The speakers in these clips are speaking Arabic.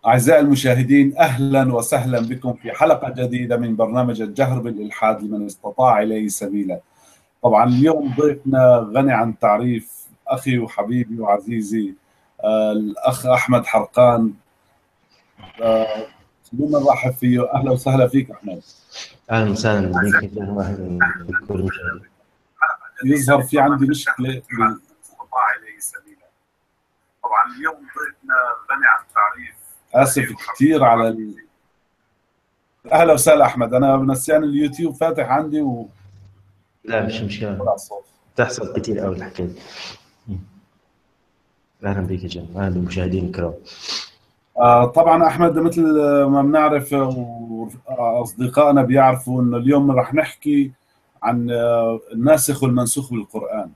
أعزائي المشاهدين، أهلا وسهلا بكم في حلقة جديدة من برنامج الجهر بالإلحاد لمن استطاع إليه سبيلا. طبعا اليوم ضيفنا غني عن التعريف، أخي وحبيبي وعزيزي الأخ أحمد حرقان. خلونا نرحب فيه. أهلا وسهلا فيك أحمد. اهلا وسهلا بك واهلا بكل المشاهدين. يظهر في عندي مشكلة استطاع إليه سبيلا. طبعا اليوم ضيفنا غني عن التعريف. آسف كثير على أهلا وسهلا أحمد. أنا نسيان اليوتيوب فاتح عندي لا مش مشكلة، تحصل كتير قوي الحكاية دي. اهلا بك يا جماعة، اهلا بالمشاهدين الكرام. طبعا أحمد، مثل ما بنعرف وأصدقائنا بيعرفوا إنه اليوم رح نحكي عن الناسخ والمنسوخ بالقرآن.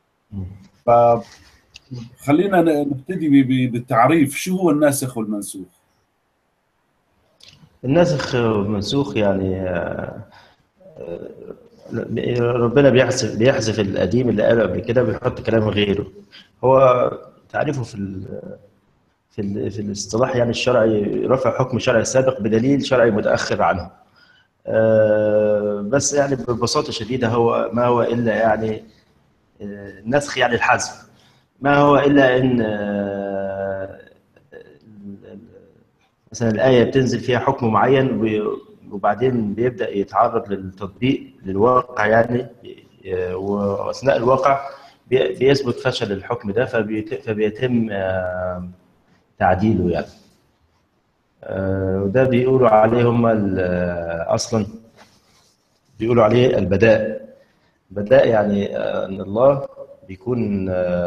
فخلينا نبتدي بالتعريف، شو هو الناسخ والمنسوخ؟ الناسخ والمنسوخ يعني ربنا بيحذف القديم اللي قاله قبل كده وبيحط كلام غيره. هو تعريفه في الاصطلاح يعني الشرعي رفع حكم شرعي سابق بدليل شرعي متأخر عنه. بس يعني ببساطة شديدة هو ما هو إلا يعني النسخ يعني الحذف، ما هو إلا إن مثلا الآية بتنزل فيها حكم معين وبعدين بيبدأ يتعرض للتطبيق للواقع يعني، وأثناء الواقع بيثبت فشل الحكم ده فبيتم تعديله يعني. وده بيقولوا عليه هم أصلا بيقولوا عليه البداء. بداء يعني أن الله بيكون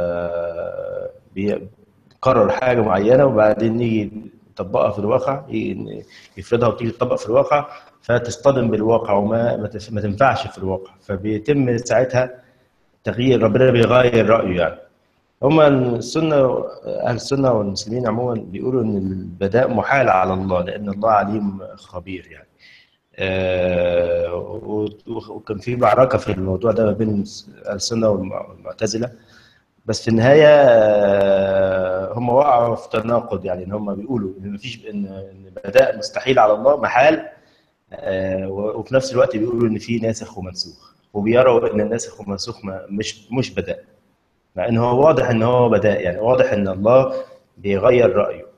بيقرر حاجة معينة وبعدين يجي يطبقها في الواقع، يفرضها وتيجي تطبق في الواقع فتصطدم بالواقع وما ما تنفعش في الواقع، فبيتم ساعتها تغيير، ربنا بيغير رأيه يعني. هما أهل السنة والمسلمين عموما بيقولوا إن البداء محال على الله لأن الله عليم خبير يعني. وكان في معركة في الموضوع ده ما بين السنة والمعتزلة، بس في النهاية هم وقعوا في تناقض، يعني إن هم بيقولوا إن مفيش إن البداء مستحيل على الله محال، وفي نفس الوقت بيقولوا إن في ناسخ ومنسوخ، وبيروا إن الناسخ والمنسوخ مش بداء، مع إن هو واضح إن هو بداء، يعني واضح إن الله بيغير رأيه.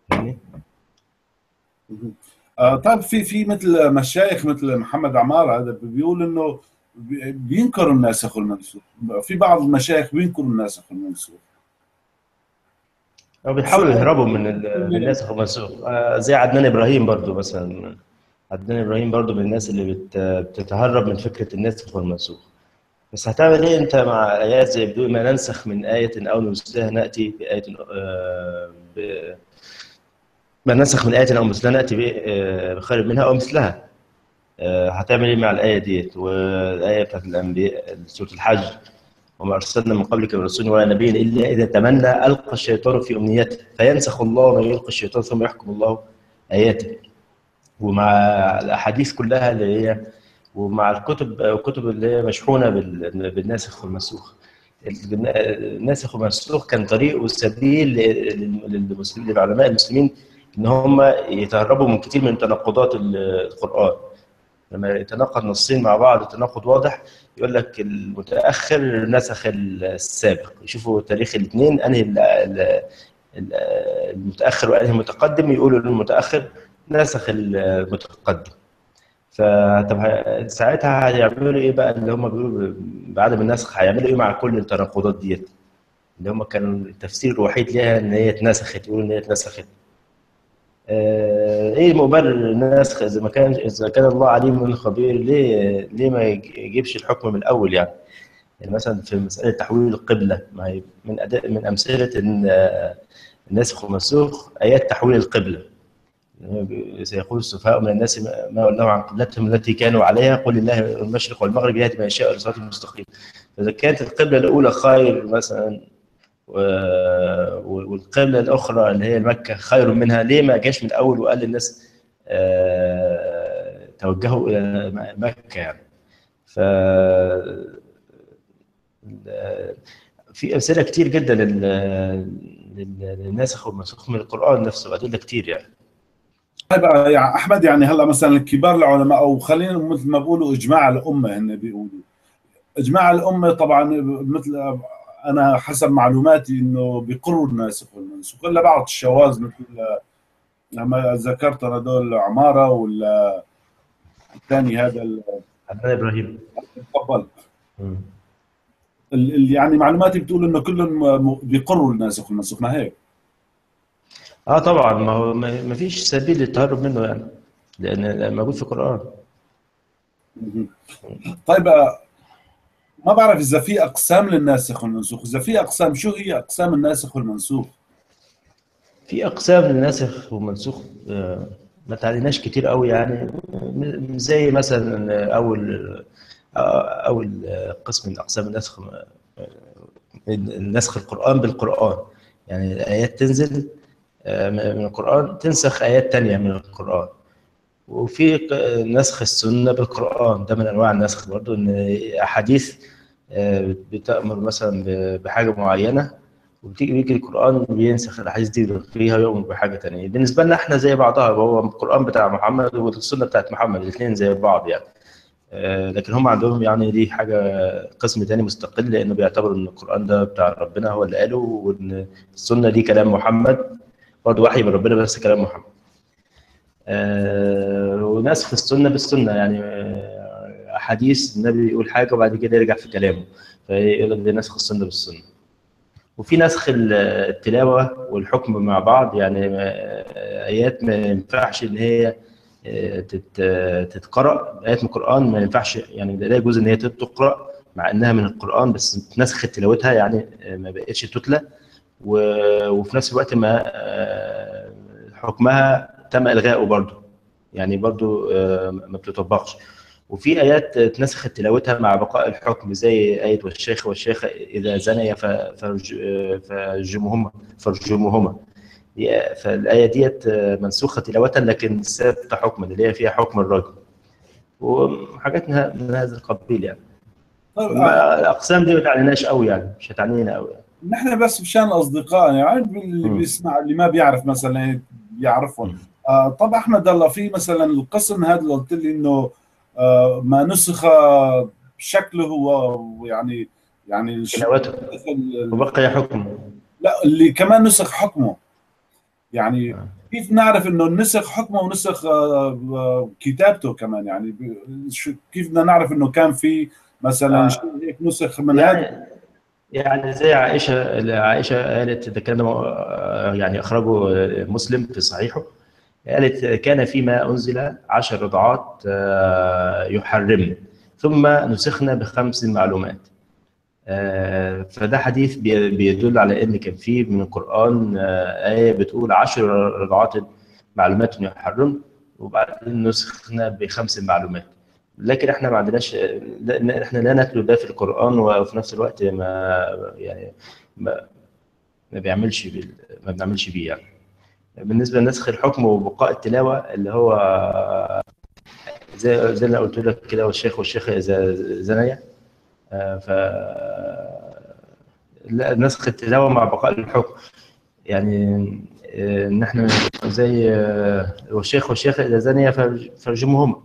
طيب في مثل مشايخ مثل محمد عمار، هذا بيقول انه بينكروا الناسخ والمنسوخ. في بعض المشايخ بينكروا الناسخ والمنسوخ، أو بيحاولوا يهربوا من الناسخ والمنسوخ. زي عدنان إبراهيم برضو مثلا. عدنان إبراهيم برضو من الناس اللي بتتهرب من فكرة الناسخ والمنسوخ. بس هتعمل إيه أنت مع آيات زي بدون ما ننسخ من آية أو ننسخها نأتي بآية ما ننسخ من آية أو مثلها نأتي بخير منها أو مثلها. هتعمل إيه مع الآية ديت والآية بتاعت الأنبياء سورة الحج؟ وما أرسلنا من قبلك من رسول ولا نبي إلا إذا تمنى ألقى الشيطان في أمنيته فينسخ الله ما يلقي الشيطان ثم يحكم الله آياته. ومع الأحاديث كلها اللي هي ومع الكتب اللي هي مشحونة بالناسخ والمنسوخ. الناسخ والمنسوخ كان طريق وسبيل للعلماء المسلمين إن هم يتهربوا من كثير من تناقضات القرآن. لما يتناقض نصين مع بعض تناقض واضح يقول لك المتأخر نسخ السابق، يشوفوا تاريخ الاثنين انهي المتأخر وانهي المتقدم، يقولوا المتأخر نسخ المتقدم. فطب ساعتها هيعملوا ايه بقى اللي هم بيقولوا بعدم النسخ؟ هيعملوا ايه مع كل التناقضات ديت اللي هم كانوا التفسير الوحيد ليها ان هي اتنسخت، يقولوا ان هي اتنسخت؟ ايه مبرر النسخ اذا كان الله عليم خبير؟ ليه ما يجيبش الحكم من الاول يعني مثلا في مساله تحويل القبله، ما هي من امثله ان الناسخ والمنسوخ ايات تحويل القبله. سيقول السفهاء من الناس ما ولوا عن قبلتهم التي كانوا عليها قل الله المشرق والمغرب يهدي من يشاء الى صراط المستقيم. فاذا كانت القبله الاولى خير مثلا والقبلة الأخرى اللي هي مكة خير منها، ليه ما جاش من الأول وقال للناس توجهوا إلى مكة يعني؟ ف في أمثلة كتير جدا للناسخ والمنسوخ من القرآن نفسه، أدلة كتير يعني. طيب يعني احمد، يعني هلا مثلا كبار العلماء، او خلينا مثل ما بيقولوا اجماع الامه، هن بيقولوا اجماع الامه طبعا، مثل انا حسب معلوماتي انه بيقروا الناسخ والمنسوخ الا بعض الشواذ، مثل لما ذكرت هذول عماره ولا الثاني هذا عدنان ابراهيم. تفضل. مم. يعني معلوماتي بتقول انه كلهم بيقروا الناسخ والمنسوخ، ما هيك؟ اه طبعا، ما هو ما فيش سبيل للتهرب منه يعني، لان موجود في القرآن. مهم. طيب ما بعرف اذا في اقسام للناسخ والمنسوخ، اذا في اقسام شو هي اقسام الناسخ والمنسوخ؟ في اقسام للناسخ والمنسوخ، ما تعليناش كتير قوي يعني. زي مثلا اول قسم من اقسام النسخ، نسخ القرآن بالقرآن. يعني الآيات تنزل من القرآن تنسخ آيات تانية من القرآن. وفي نسخ السنة بالقرآن، ده من أنواع النسخ برضو، إن أحاديث بتأمر مثلا بحاجة معينة، بيجي القرآن بينسخ الأحاديث دي ويلغيها ويؤمر بحاجة تانية. بالنسبة لنا إحنا زي بعضها، هو القرآن بتاع محمد والسنة بتاعت محمد الاثنين زي بعض يعني. لكن هم عندهم يعني دي حاجة قسم تاني مستقل، لأنه بيعتبروا إن القرآن ده بتاع ربنا هو اللي قاله، وإن السنة دي كلام محمد برضه وحي من ربنا بس كلام محمد. ونسخ السنة بالسنة يعني، حديث النبي يقول حاجة وبعد كده يرجع في كلامه، فيقول لك ده نسخ السنة بالسنة. وفي نسخ التلاوة والحكم مع بعض، يعني آيات ما ينفعش إن هي تتقرأ، آيات من القرآن ما ينفعش يعني، لا يجوز إن هي تقرأ مع إنها من القرآن، بس نسخ تلاوتها يعني ما بقتش تتلى. وفي نفس الوقت ما حكمها تم إلغائه برضه، يعني برضه ما بتطبقش. وفي آيات اتنسخت تلاوتها مع بقاء الحكم، زي آية والشيخ والشيخة إذا زنيا فارجموهما. فالآية ديت منسوخة تلاوة لكن ثابتة حكما، اللي هي فيها حكم الرجل وحاجات من هذا القبيل يعني. طيب الأقسام دي ما تعنيناش قوي يعني، مش هتعنينا قوي يعني. نحن بس مشان اصدقائنا، يعني اللي مم. بيسمع اللي ما بيعرف مثلا يعرفهم. مم. طب احمد، الله في مثلا القسم هذا اللي قلت لي انه ما نسخ شكله هو، يعني تلاوته وبقي حكم. لا، اللي كمان نسخ حكمه، يعني كيف نعرف انه نسخ حكمه ونسخ كتابته كمان؟ يعني كيف بدنا نعرف انه كان في مثلا شيء هيك نسخ من هذا؟ يعني زي عائشة قالت، ده كان يعني أخرجه مسلم في صحيحه. قالت كان فيما أنزل 10 رضعات يحرمن، ثم نسخنا ب5 معلومات. فده حديث بيدل على ان كان في من القران ايه بتقول 10 رضعات معلومات يحرم، وبعدين نسخنا ب5 معلومات. لكن احنا ما عندناش، احنا لا نتلو ده في القران، وفي نفس الوقت يعني ما, ما بيعملش ما بنعملش بيه يعني. بالنسبه لنسخ الحكم وبقاء التلاوه، اللي هو زي اللي قلت لك كده، والشيخ والشيخه اذا زنيا، ف نسخ التلاوة مع بقاء الحكم. يعني ان احنا زي والشيخ والشيخة اذا زنيا فارجموهما.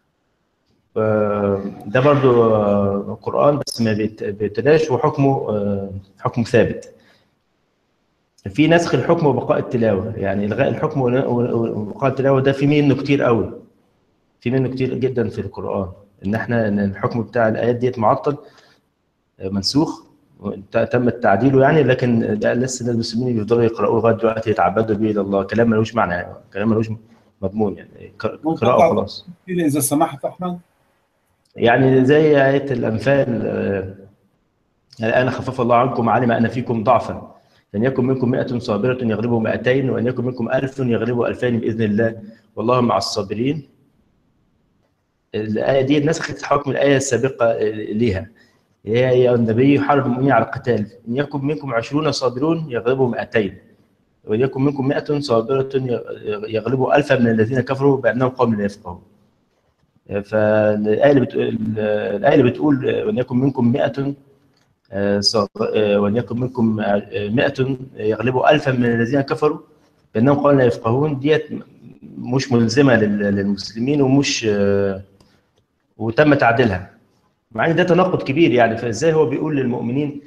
ده برضو قرآن بس ما بيتلاش، وحكمه حكم ثابت. في نسخ الحكم وبقاء التلاوة، يعني إلغاء الحكم وبقاء التلاوة، ده في منه كتير قوي، في منه كتير جدا في القرآن. إن الحكم بتاع الآيات ديت معطل، منسوخ، تم تعديله يعني، لكن ده لسه الناس المسلمين بيفضلوا يقرأوه لغاية دلوقتي، يتعبدوا به إلى الله. كلام ملوش معنى يعني، كلام ملوش مضمون يعني، قراءة منقطع وخلاص. اذا سمحت احمد. يعني زي آية الأنفال، الآن خفف الله عنكم علم أن فيكم ضعفا، فإن يكن منكم 100 صابرة يغلبوا 200، وإن يكن منكم 1000 يغلبوا 2000 بإذن الله، والله مع الصابرين. الآية دي نسخت حكم الآية السابقة ليها، يا النبي يحرض المؤمنين على القتال، إن يكن منكم 20 صابرون يغلبوا 200، وإن يكن منكم 100 صابرة يغلبوا 1000 من الذين كفروا بأنهم قوم لا يفقهون. فالآية اللي بتقول وإن يكن منكم 100 وإن يكن منكم 100 يغلبوا 1000 من الذين كفروا بأنهم قوم لا يفقهون، ديت مش ملزمه للمسلمين ومش وتم تعديلها، مع ان ده تناقض كبير يعني. فازاي هو بيقول للمؤمنين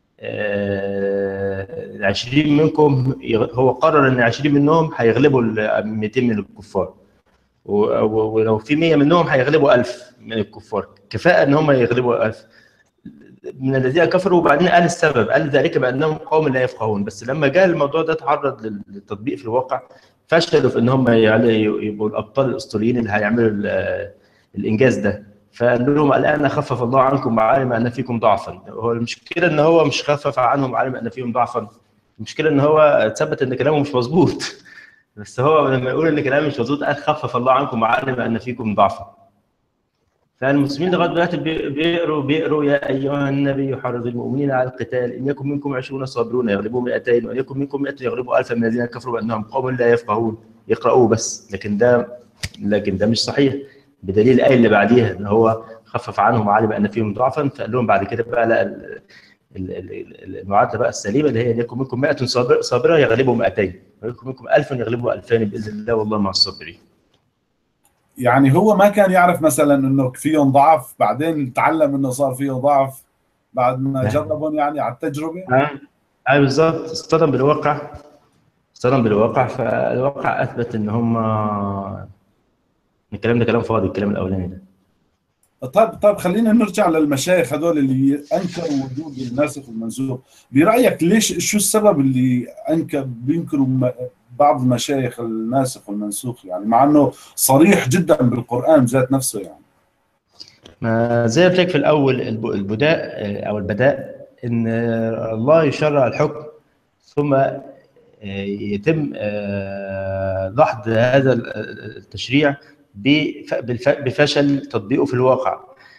20 منكم، هو قرر ان 20 منهم هيغلبوا 200 من الكفار، ولو في 100 منهم هيغلبوا 1000 من الكفار، كفاءه ان هم يغلبوا 1000 من الذين كفروا. وبعدين قال السبب، قال ذلك بانهم قوم لا يفقهون. بس لما جاء الموضوع ده اتعرض للتطبيق في الواقع، فشلوا في ان هم يبقوا الابطال الاسطوريين اللي هيعملوا الانجاز ده. فقال لهم الان خفف الله عنكم وعلم ان فيكم ضعفا. هو المشكله ان هو مش خفف عنهم وعلم ان فيهم ضعفا، المشكله ان هو ثبت ان كلامه مش مظبوط. بس هو لما يقول ان كلامه مش مظبوط قال خفف الله عنكم وعلم ان فيكم ضعفا. فالمسلمين لغايه دلوقتي بيقروا يا ايها النبي حرض المؤمنين على القتال ان يكن منكم 20 صابرون يغلبوا 200 وان يكن منكم 100 يغلبوا 1000 من الذين كفروا بانهم قوم لا يفقهون. يقرأوه بس، لكن ده مش صحيح، بدليل الايه اللي بعديها ان هو خفف عنهم وعلم ان فيهم ضعفا. فقال لهم بعد كده بقى لا، المعادله بقى السليمه اللي هي ان يكن منكم 100 صابره يغلبوا 200 ويكن منكم 1000 يغلبوا 2000 باذن الله والله مع الصابرين. يعني هو ما كان يعرف مثلا انه فيهم ضعف، بعدين تعلم انه صار فيه ضعف بعد ما جربهم يعني على التجربه. اي بالظبط، اصطدم بالواقع، فالواقع اثبت ان هم الكلام ده كلام فاضي، الكلام الاولاني ده. طيب خلينا نرجع للمشايخ هذول اللي انكروا وجود الناسخ والمنسوخ. برايك ليش، شو السبب اللي بينكروا بعض المشايخ الناسخ والمنسوخ، يعني مع انه صريح جدا بالقران ذات نفسه يعني؟ ما زي ما قلت لك في الاول، البداء ان الله يشرع الحكم ثم يتم دحض هذا التشريع بفشل تطبيقه في الواقع.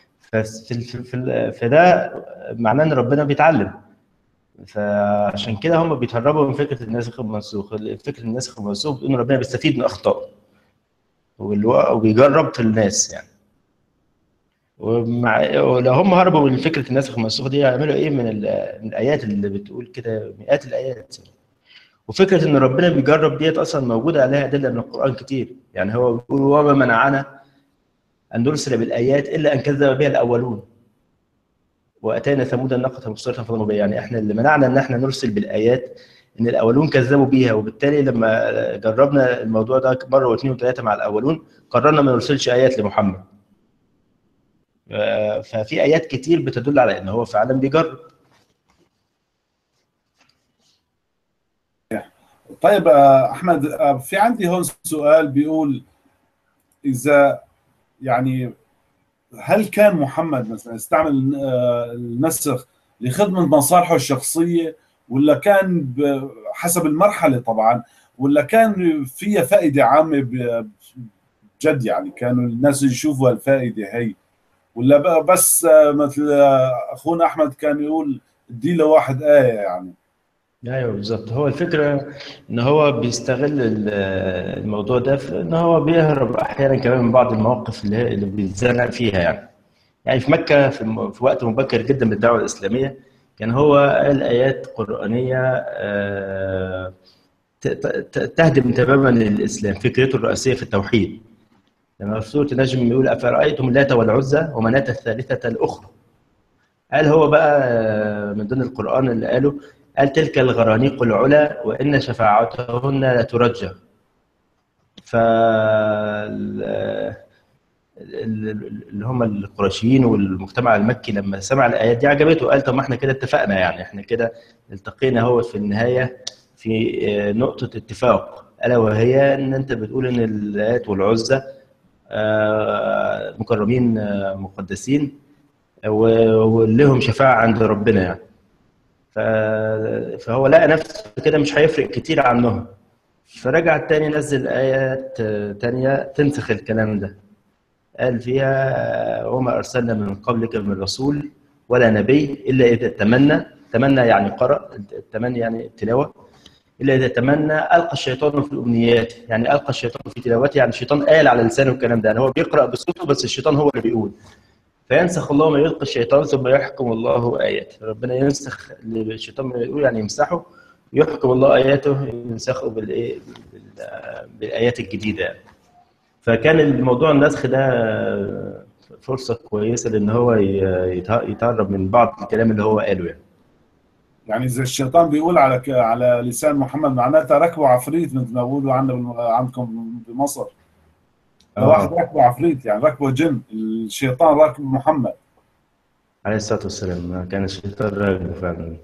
فده معناه ان ربنا بيتعلم. فعشان كده هم بيتهربوا من فكره الناسخ والمنسوخ. فكره الناسخ والمنسوخ ان ربنا بيستفيد من اخطائه وبيجرب في الناس يعني. ولو هم هربوا من فكره الناسخ والمنسوخ دي هيعملوا ايه من الايات اللي بتقول كده، مئات الايات. وفكره ان ربنا بيجرب ديت اصلا موجوده عليها ادله من القران كتير. يعني هو بيقول وما منعنا ان نرسل بالايات الا ان كذب بها الاولون واتينا ثمود الناقه مبصره فظلموا بها. يعني احنا اللي منعنا ان احنا نرسل بالايات ان الاولون كذبوا بيها، وبالتالي لما جربنا الموضوع ده مره واثنين وثلاثه مع الاولون قررنا ما نرسلش ايات لمحمد. ففي ايات كتير بتدل على ان هو فعلا بيجرب. طيب احمد، في عندي هون سؤال بيقول اذا يعني هل كان محمد مثلا يستعمل النسخ لخدمة مصالحه الشخصية، ولا كان حسب المرحلة طبعا، ولا كان فيها فائدة عامة بجد، يعني كانوا الناس يشوفوا الفائدة هي، ولا بس مثل أخونا أحمد كان يقول ادي له واحد آية يعني؟ ايوه بالظبط. هو الفكره ان هو بيستغل الموضوع ده في ان هو بيهرب احيانا كمان من بعض المواقف اللي بيتزنق فيها يعني في مكه في وقت مبكر جدا بالدعوه الاسلاميه كان هو قال ايات قرانيه تهدم تماما الاسلام، فكرته الرئيسيه في التوحيد. لما في سوره النجم يقول افرايتم اللات والعزى ومناه الثالثه الاخرى، قال هو بقى من ضمن القرآن اللي قال تلك الغرانيق العلا وإن شفاعتهن لترجى. اللي هم القرشيين والمجتمع المكي لما سمع الآيات دي عجبته، قال طب ما احنا كده اتفقنا، يعني احنا كده التقينا هو في النهاية في نقطة اتفاق، ألا وهي إن أنت بتقول إن اللات والعزى مكرمين مقدسين ولهم شفاعة عند ربنا يعني. فهو لقى نفسه كده مش هيفرق كتير عنهم، فرجع تاني نزل آيات تانية تنسخ الكلام ده. قال فيها وما أرسلنا من قبلك من رسول ولا نبي إلا إذا تمنى يعني قرأ، التمني يعني التلاوة، إلا إذا تمنى ألقى الشيطان في الأمنيات، يعني ألقى الشيطان في تلاوته، يعني الشيطان قال على لسانه الكلام ده، يعني هو بيقرأ بصوته بس الشيطان هو اللي بيقول. فينسخ الله ما يلقي الشيطان ثم يحكم الله آيات. ربنا ينسخ الشيطان ما يقول يعني يمسحه، يحكم الله آياته ينسخه بالإيه، بالآيات الجديدة يعني. فكان الموضوع النسخ ده فرصة كويسة لأن هو يتهرب من بعض الكلام اللي هو قاله يعني. يعني زي الشيطان بيقول على على لسان محمد معناتها ركبه عفريت مثل ما بيقولوا عندكم بمصر. ده واحد اه، ركبه عفريت، يعني ركبه جن، الشيطان راكب محمد. عليه الصلاة والسلام كان الشيطان راجل فعلا.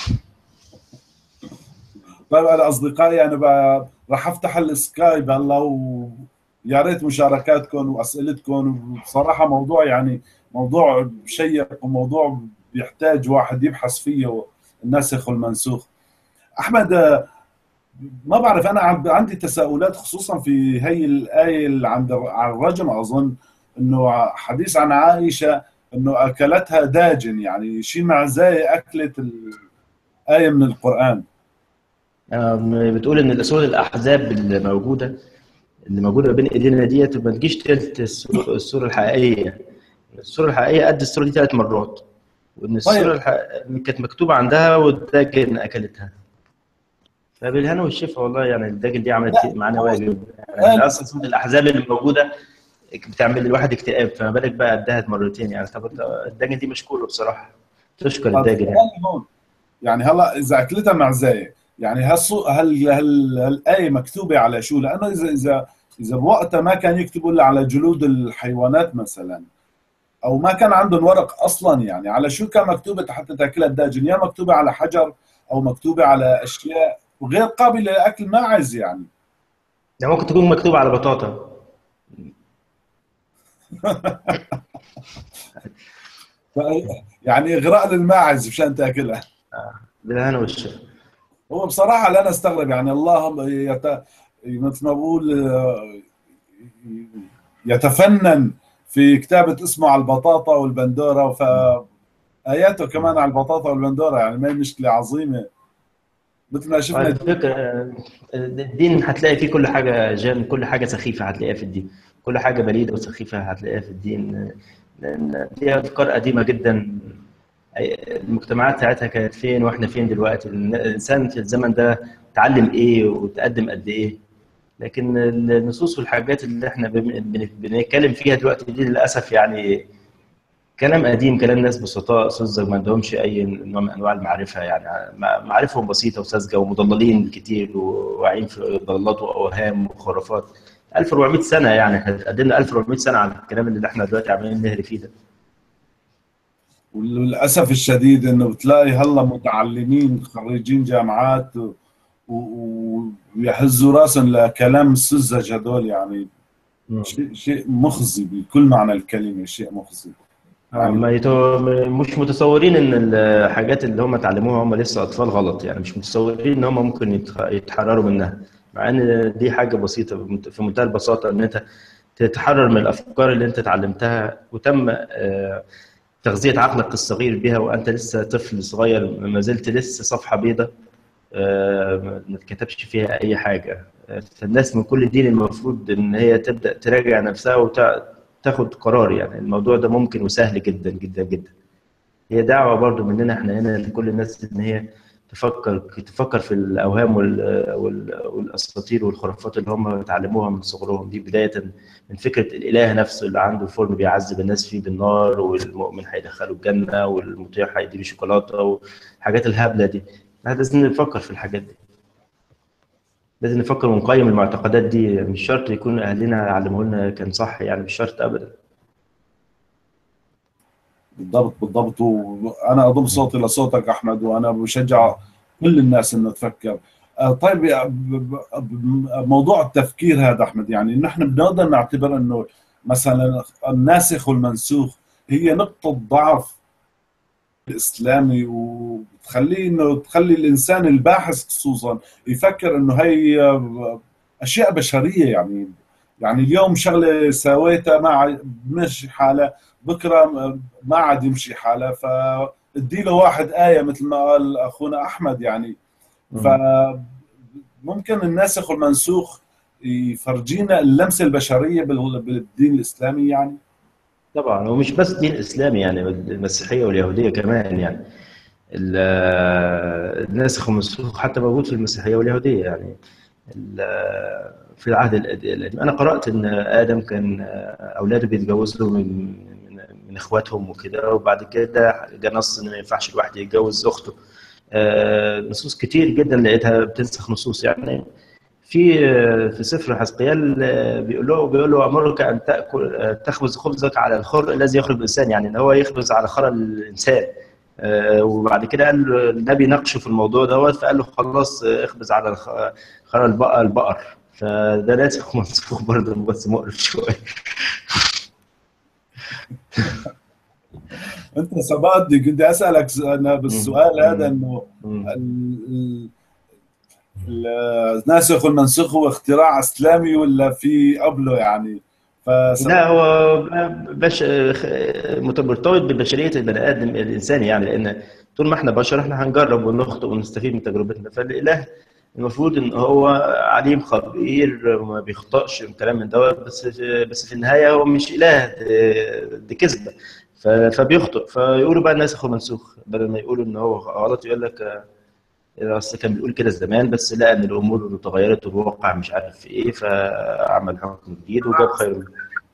طيب انا اصدقائي، انا راح افتح السكايب هلا، ويا ريت مشاركاتكم واسئلتكم. وبصراحه موضوع يعني موضوع شيق، وموضوع بيحتاج واحد يبحث فيه، الناسخ والمنسوخ. احمد، ما بعرف، انا عندي تساؤلات خصوصا في هي الايه اللي عن الرجم. اظن انه حديث عن عائشه انه اكلتها داجن، يعني شيء مع زي اكلت الايه من القران. بتقول إن سورة الأحزاب اللي موجودة بين إيدينا ديت ما تجيش تلت السورة الحقيقية. السورة الحقيقية قد السورة دي 3 مرات، وإن السورة طيب الحقيقية كانت مكتوبة عندها والداجن أكلتها. فبالهنا والشفا والله، يعني الداجن دي عملت لا، معانا هو واجب. يعني قال أصلا سورة الأحزاب اللي موجودة بتعمل الواحد اكتئاب، فما بالك بقى قدها مرتين يعني. طب الداجن دي مشكورة بصراحة، تشكر طب الداجن يعني. سؤالي هون، يعني هلا اذا اكلتها معزايه، يعني هل الايه مكتوبه على شو؟ لانه اذا بوقتها ما كان يكتبوا الا على جلود الحيوانات مثلا، او ما كان عندهم ورق اصلا، يعني على شو كان مكتوبه حتى تاكلها الداجن؟ يا مكتوبه على حجر، او مكتوبه على اشياء غير قابله لاكل ماعز يعني. ده ممكن تكون مكتوبة على بطاطا. ف- يعني اغراء للماعز مشان تاكلها. بالهنا والشفا. هو بصراحه لا نستغرب، يعني الله مثل ما بقول يتفنن في كتابه اسمه على البطاطا والبندوره، فاياته كمان على البطاطا والبندوره، يعني ما هي مشكله عظيمه مثل ما شفنا. الفكرة الدين هتلاقي فيه كل حاجة كل حاجة سخيفة هتلاقيها في الدين. كل حاجة بليدة وسخيفة هتلاقيها في الدين، لأن دي أفكار قديمة جدا. المجتمعات ساعتها كانت فين وإحنا فين دلوقتي؟ الإنسان في الزمن ده اتعلم إيه وتقدم قد إيه؟ لكن النصوص والحاجات اللي إحنا بنتكلم فيها دلوقتي دي للأسف يعني كلام قديم، كلام ناس بسطاء سذج ما عندهمش اي نوع من انواع المعرفه يعني. معرفهم بسيطه وساذجه ومضللين كتير وواعيين في ضلالات واوهام وخرافات. 1400 سنه يعني، احنا قدمنا 1400 سنه على الكلام اللي احنا دلوقتي عمالين نهري فيه ده. وللاسف الشديد انه بتلاقي هلا متعلمين خريجين جامعات ويهزوا راسهم لكلام السذج هدول، يعني مم. شيء مخزي بكل معنى الكلمه، شيء مخزي يعني. مش متصورين ان الحاجات اللي هم اتعلموها هم لسه اطفال غلط يعني. مش متصورين ان هم ممكن يتحرروا منها، مع ان دي حاجه بسيطه في منتهى البساطه ان انت تتحرر من الافكار اللي انت اتعلمتها وتم تغذيه عقلك الصغير بها وانت لسه طفل صغير، ما زلت لسه صفحه بيضاء ما اتكتبش فيها اي حاجه. فالناس من كل دين المفروض ان هي تبدا تراجع نفسها وتاخد قرار. يعني الموضوع ده ممكن وسهل جدا جدا جدا. هي دعوه برضو مننا احنا هنا لكل الناس ان هي تفكر في الاوهام والاساطير والخرافات اللي هم اتعلموها من صغرهم دي، بدايه من فكره الاله نفسه اللي عنده فرن بيعذب الناس فيه بالنار، والمؤمن هيدخله الجنه والمطيع هيديله شوكولاته والحاجات الهبله دي. احنا لازم نفكر في الحاجات دي، لازم نفكر ونقيم المعتقدات دي. مش شرط يكون اهلنا علموه لنا كان صح يعني، مش شرط ابدا. بالضبط بالضبط، وانا اضم صوتي لصوتك احمد، وانا بشجع كل الناس انه تفكر. طيب موضوع التفكير هذا احمد، يعني نحن بنقدر نعتبر انه مثلا الناسخ والمنسوخ هي نقطة ضعف الاسلامي، وتخليه انه تخلي الانسان الباحث خصوصا يفكر انه هي اشياء بشريه، يعني اليوم شغله سويتها ما بمشي حالها، بكره ما عاد يمشي حالها، فادي له واحد ايه مثل ما قال اخونا احمد يعني. مم. فممكن الناسخ والمنسوخ يفرجينا اللمسه البشريه بالدين الاسلامي يعني. طبعا، ومش بس دين اسلامي يعني، المسيحيه واليهوديه كمان يعني. الناسخ والمنسوخ حتى موجود في المسيحية واليهودية يعني. في العهد القديم أنا قرأت إن آدم كان أولاده بيتجوزوا من إخواتهم وكده، وبعد كده جه نص إن ما ينفعش الواحد يتجوز أخته. نصوص كتير جدا لقيتها بتنسخ نصوص يعني. في سفر حزقيال بيقول له امرك ان تخبز خبزك على الخر الذي يخرج الانسان، يعني ان هو يخبز على خرى الانسان. وبعد كده قال النبي ناقشه في الموضوع دوت، فقال له خلاص اخبز على خرى البقر. فده ناسخ ومنسوخ برضه، بس مقرف شويه. انت سبقتني، كنت اسالك انا بالسؤال هذا انه الناسخ والمنسوخ هو اختراع اسلامي ولا في قبله يعني؟ لا، هو مرتبط ببشريه البني ادم الانساني يعني، لان طول ما احنا بشر احنا هنجرب ونخطئ ونستفيد من تجربتنا. فالاله المفروض ان هو عليم خبير وما بيخطئش الكلام من دوت، بس في النهايه هو مش اله، دي كذبه. فبيخطئ، فيقولوا بقى ناسخ ومنسوخ بدل ما يقولوا ان هو غلط. يقول لك اصل كان بيقول كده زمان، بس لقى ان الامور اتغيرت والواقع مش عارف في ايه، فعمل حكم جديد وجاب خير منه.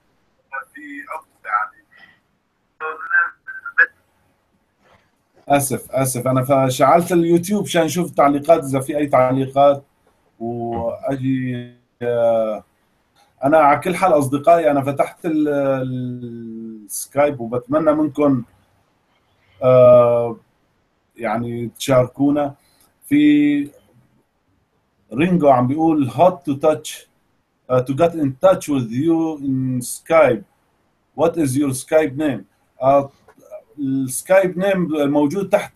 اسف انا فشعلت اليوتيوب عشان اشوف التعليقات اذا في اي تعليقات واجي. انا على كل حال اصدقائي انا فتحت السكايب وبتمنى منكم يعني تشاركونا. في رينجو عم بيقول hot to touch to get in touch with you in Skype. What is your Skype name? السكايب نيم موجود تحت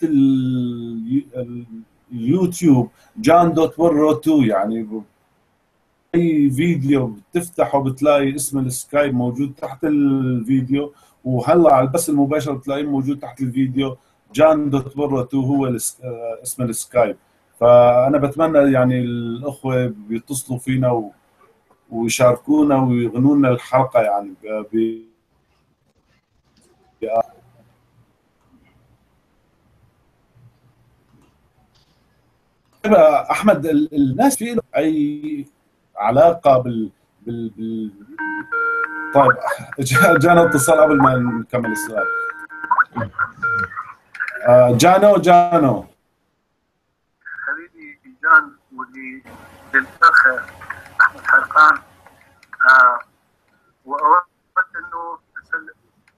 اليوتيوب jan.borro2. يعني اي فيديو بتفتحه بتلاقي اسم السكايب موجود تحت الفيديو، وهلا على البث المباشر بتلاقيه موجود تحت الفيديو. jan.borro2 هو اسم السكايب. فانا بتمنى يعني الاخوه بيتصلوا فينا ويشاركونا ويغنونا الحلقه يعني احمد الناس في اي علاقه بال... طيب جانا اتصال قبل ما نكمل السؤال. جانو حبيبي جان وللاخ احمد حرقان، واود انه اسلم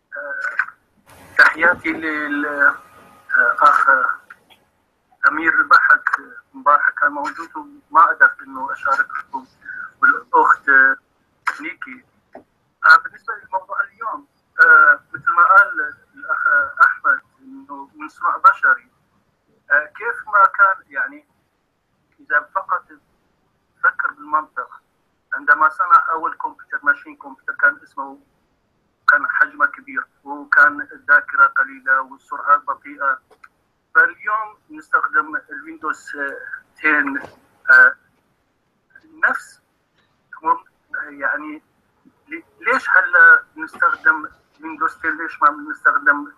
تحياتي للاخ امير البحق. امبارح كان موجود وما قدرت انه اشارككم، والاخت نيكي. بالنسبه لموضوع اليوم، مثل ما قال الاخ احمد انه من صنع بشري، كيف ما كان يعني اذا فقط فكر بالمنطق. عندما صنع اول كمبيوتر ماشين كمبيوتر كان حجمه كبير وكان الذاكره قليله والسرعات بطيئه. فاليوم نستخدم الويندوز 10 نفس يعني. ليش هلا نستخدم ويندوز 10؟ ليش ما بنستخدم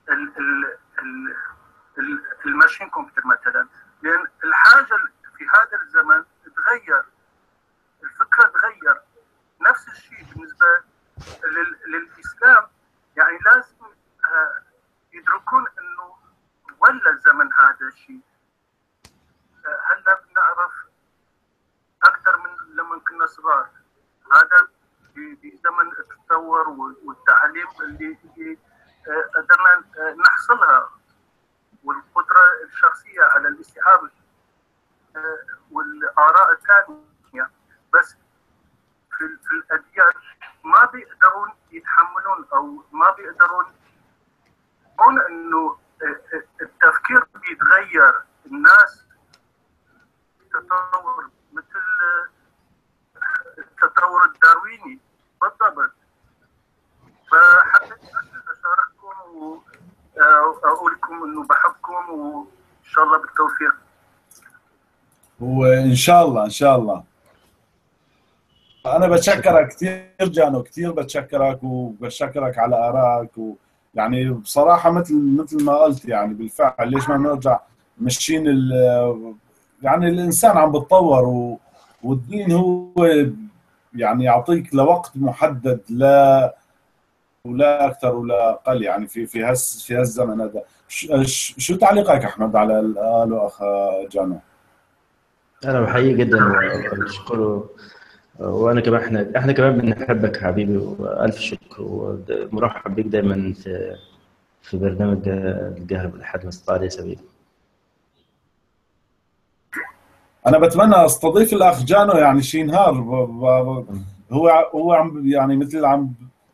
الماشين كمبيوتر مثلا؟ لان الحاجه في هذا الزمن تغير، الفكره تغير. نفس الشيء بالنسبه للاسلام، يعني لازم يدركون انه ولا الزمن هذا الشيء. هلا بنعرف اكثر من لما كنا صغار. هذا بزمن التطور والتعليم اللي قدرنا نحصلها، والقدره الشخصيه على الاستيعاب والاراء الثانيه. بس في الاديان ما بيقدرون يتحملون او ما بيقدرون انه التفكير بيتغير. الناس تطور مثل التطور الدارويني بالضبط. فحبيت اشارككم واقول لكم انه بحبكم وان شاء الله بالتوفيق. وان شاء الله ان شاء الله. انا بتشكرك كثير جانو، كثير بتشكرك وبشكرك على ارائك يعني بصراحه مثل ما قلت يعني بالفعل ليش ما نرجع ماشيين يعني الانسان عم بتطور والدين هو يعني يعطيك لوقت محدد، لا ولا اكثر ولا اقل، يعني في هالزمن هذا. شو تعليقك احمد على اللي قاله اخ جانو؟ انا بحييه جدا وبشكره. وانا كمان احنا كمان بنحبك حبيبي، والف شكر، ومرحب بك دايما في برنامج الجهر بالحد ما استطاع عليه سبيل. انا بتمنى استضيف الاخ جانو يعني شي نهار. هو عم يعني مثل عم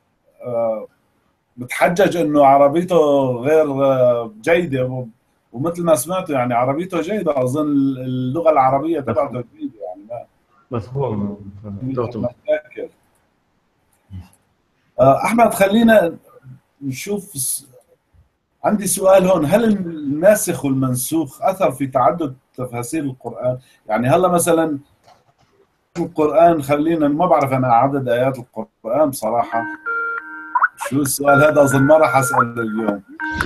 بتحجج انه عربيته غير جيده، ومثل ما سمعته يعني عربيته جيده، اظن اللغه العربيه تبعته جيده يعني مفهوم. ما متذكر. احمد خلينا نشوف. عندي سؤال هون، هل الناسخ والمنسوخ اثر في تعدد تفاسير القران؟ يعني هلا مثلا القران، خلينا ما بعرف انا عدد ايات القران بصراحه. شو السؤال هذا؟ اظن ما راح اسال اليوم.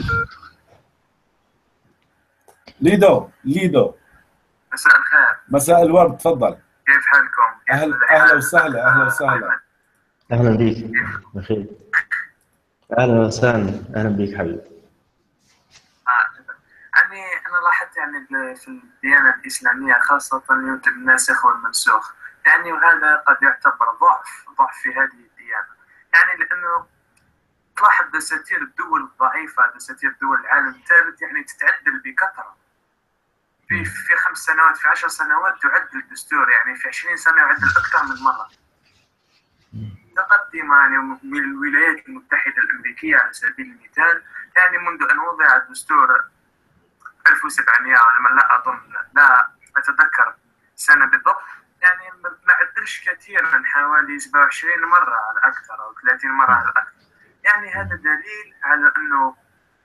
ليدو مساء الخير. مساء الورد، تفضل. كيف حالكم؟ اهلا وسهلا، اهلا وسهلا. اهلا بيك بخير. اهلا وسهلا، اهلا بيك حبيبي. يعني انا لاحظت يعني في الديانه الاسلاميه خاصه يوجد الناسخ والمنسوخ، يعني وهذا قد يعتبر ضعف في هذه الديانه، يعني لانه تلاحظ دساتير الدول الضعيفه، دساتير دول العالم الثالث يعني تتعدل بكثره. في 5 سنوات، في 10 سنوات تعدل الدستور، يعني في 20 سنه يعدل اكثر من مره. تقدم يعني من الولايات المتحده الامريكيه على سبيل المثال، يعني منذ ان وضع الدستور 1700 ولا لا اظن، لا اتذكر سنه بالضبط، يعني ما عدلش كثيرا، حوالي 27 مره على الاكثر او 30 مره على الاكثر. يعني هذا دليل على انه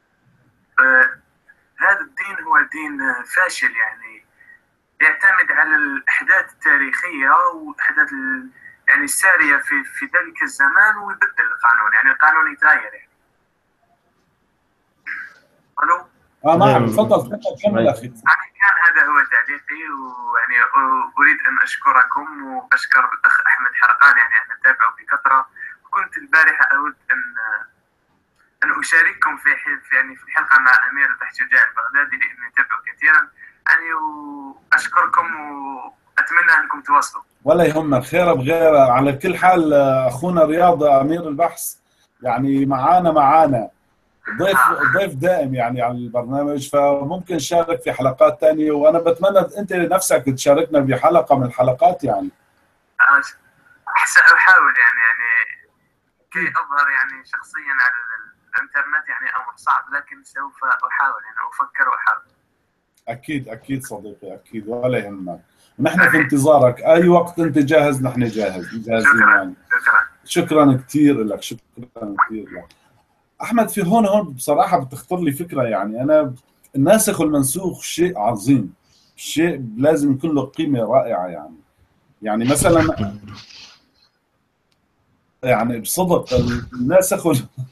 هذا الدين هو دين فاشل، يعني يعتمد على الاحداث التاريخيه والاحداث يعني الساريه في ذلك الزمان، ويبدل القانون، يعني القانون يتغير يعني. الو. معك، تفضل كمل اخي. يعني كان هذا هو تعليقي، ويعني اريد ان اشكركم واشكر الاخ احمد حرقان، يعني انا اتابعه بكثره، وكنت البارحه اود ان اشارككم في يعني في الحلقه مع امير البحث شجاع البغدادي، لاني اتابعه كثيرا يعني، واشكركم واتمنى انكم تواصلوا. ولا يهمك، خير بغير. على كل حال اخونا رياض امير البحث يعني معانا ضيف دائم يعني على البرنامج، فممكن نشارك في حلقات ثانيه، وانا بتمنى انت نفسك تشاركنا بحلقه من الحلقات يعني. ساحاول يعني كي اظهر يعني شخصيا على الانترنت، يعني امر صعب، لكن سوف احاول، يعني افكر واحاول. اكيد صديقي، اكيد ولا يهمك. نحن في انتظارك، اي وقت انت جاهز نحن جاهزين يعني. شكرا كثير لك، شكرا كثير لك احمد. في هون بصراحه بتخطر لي فكره، يعني انا الناسخ والمنسوخ شيء عظيم، شيء لازم يكون له قيمه رائعه يعني مثلا يعني بصدق الناسخ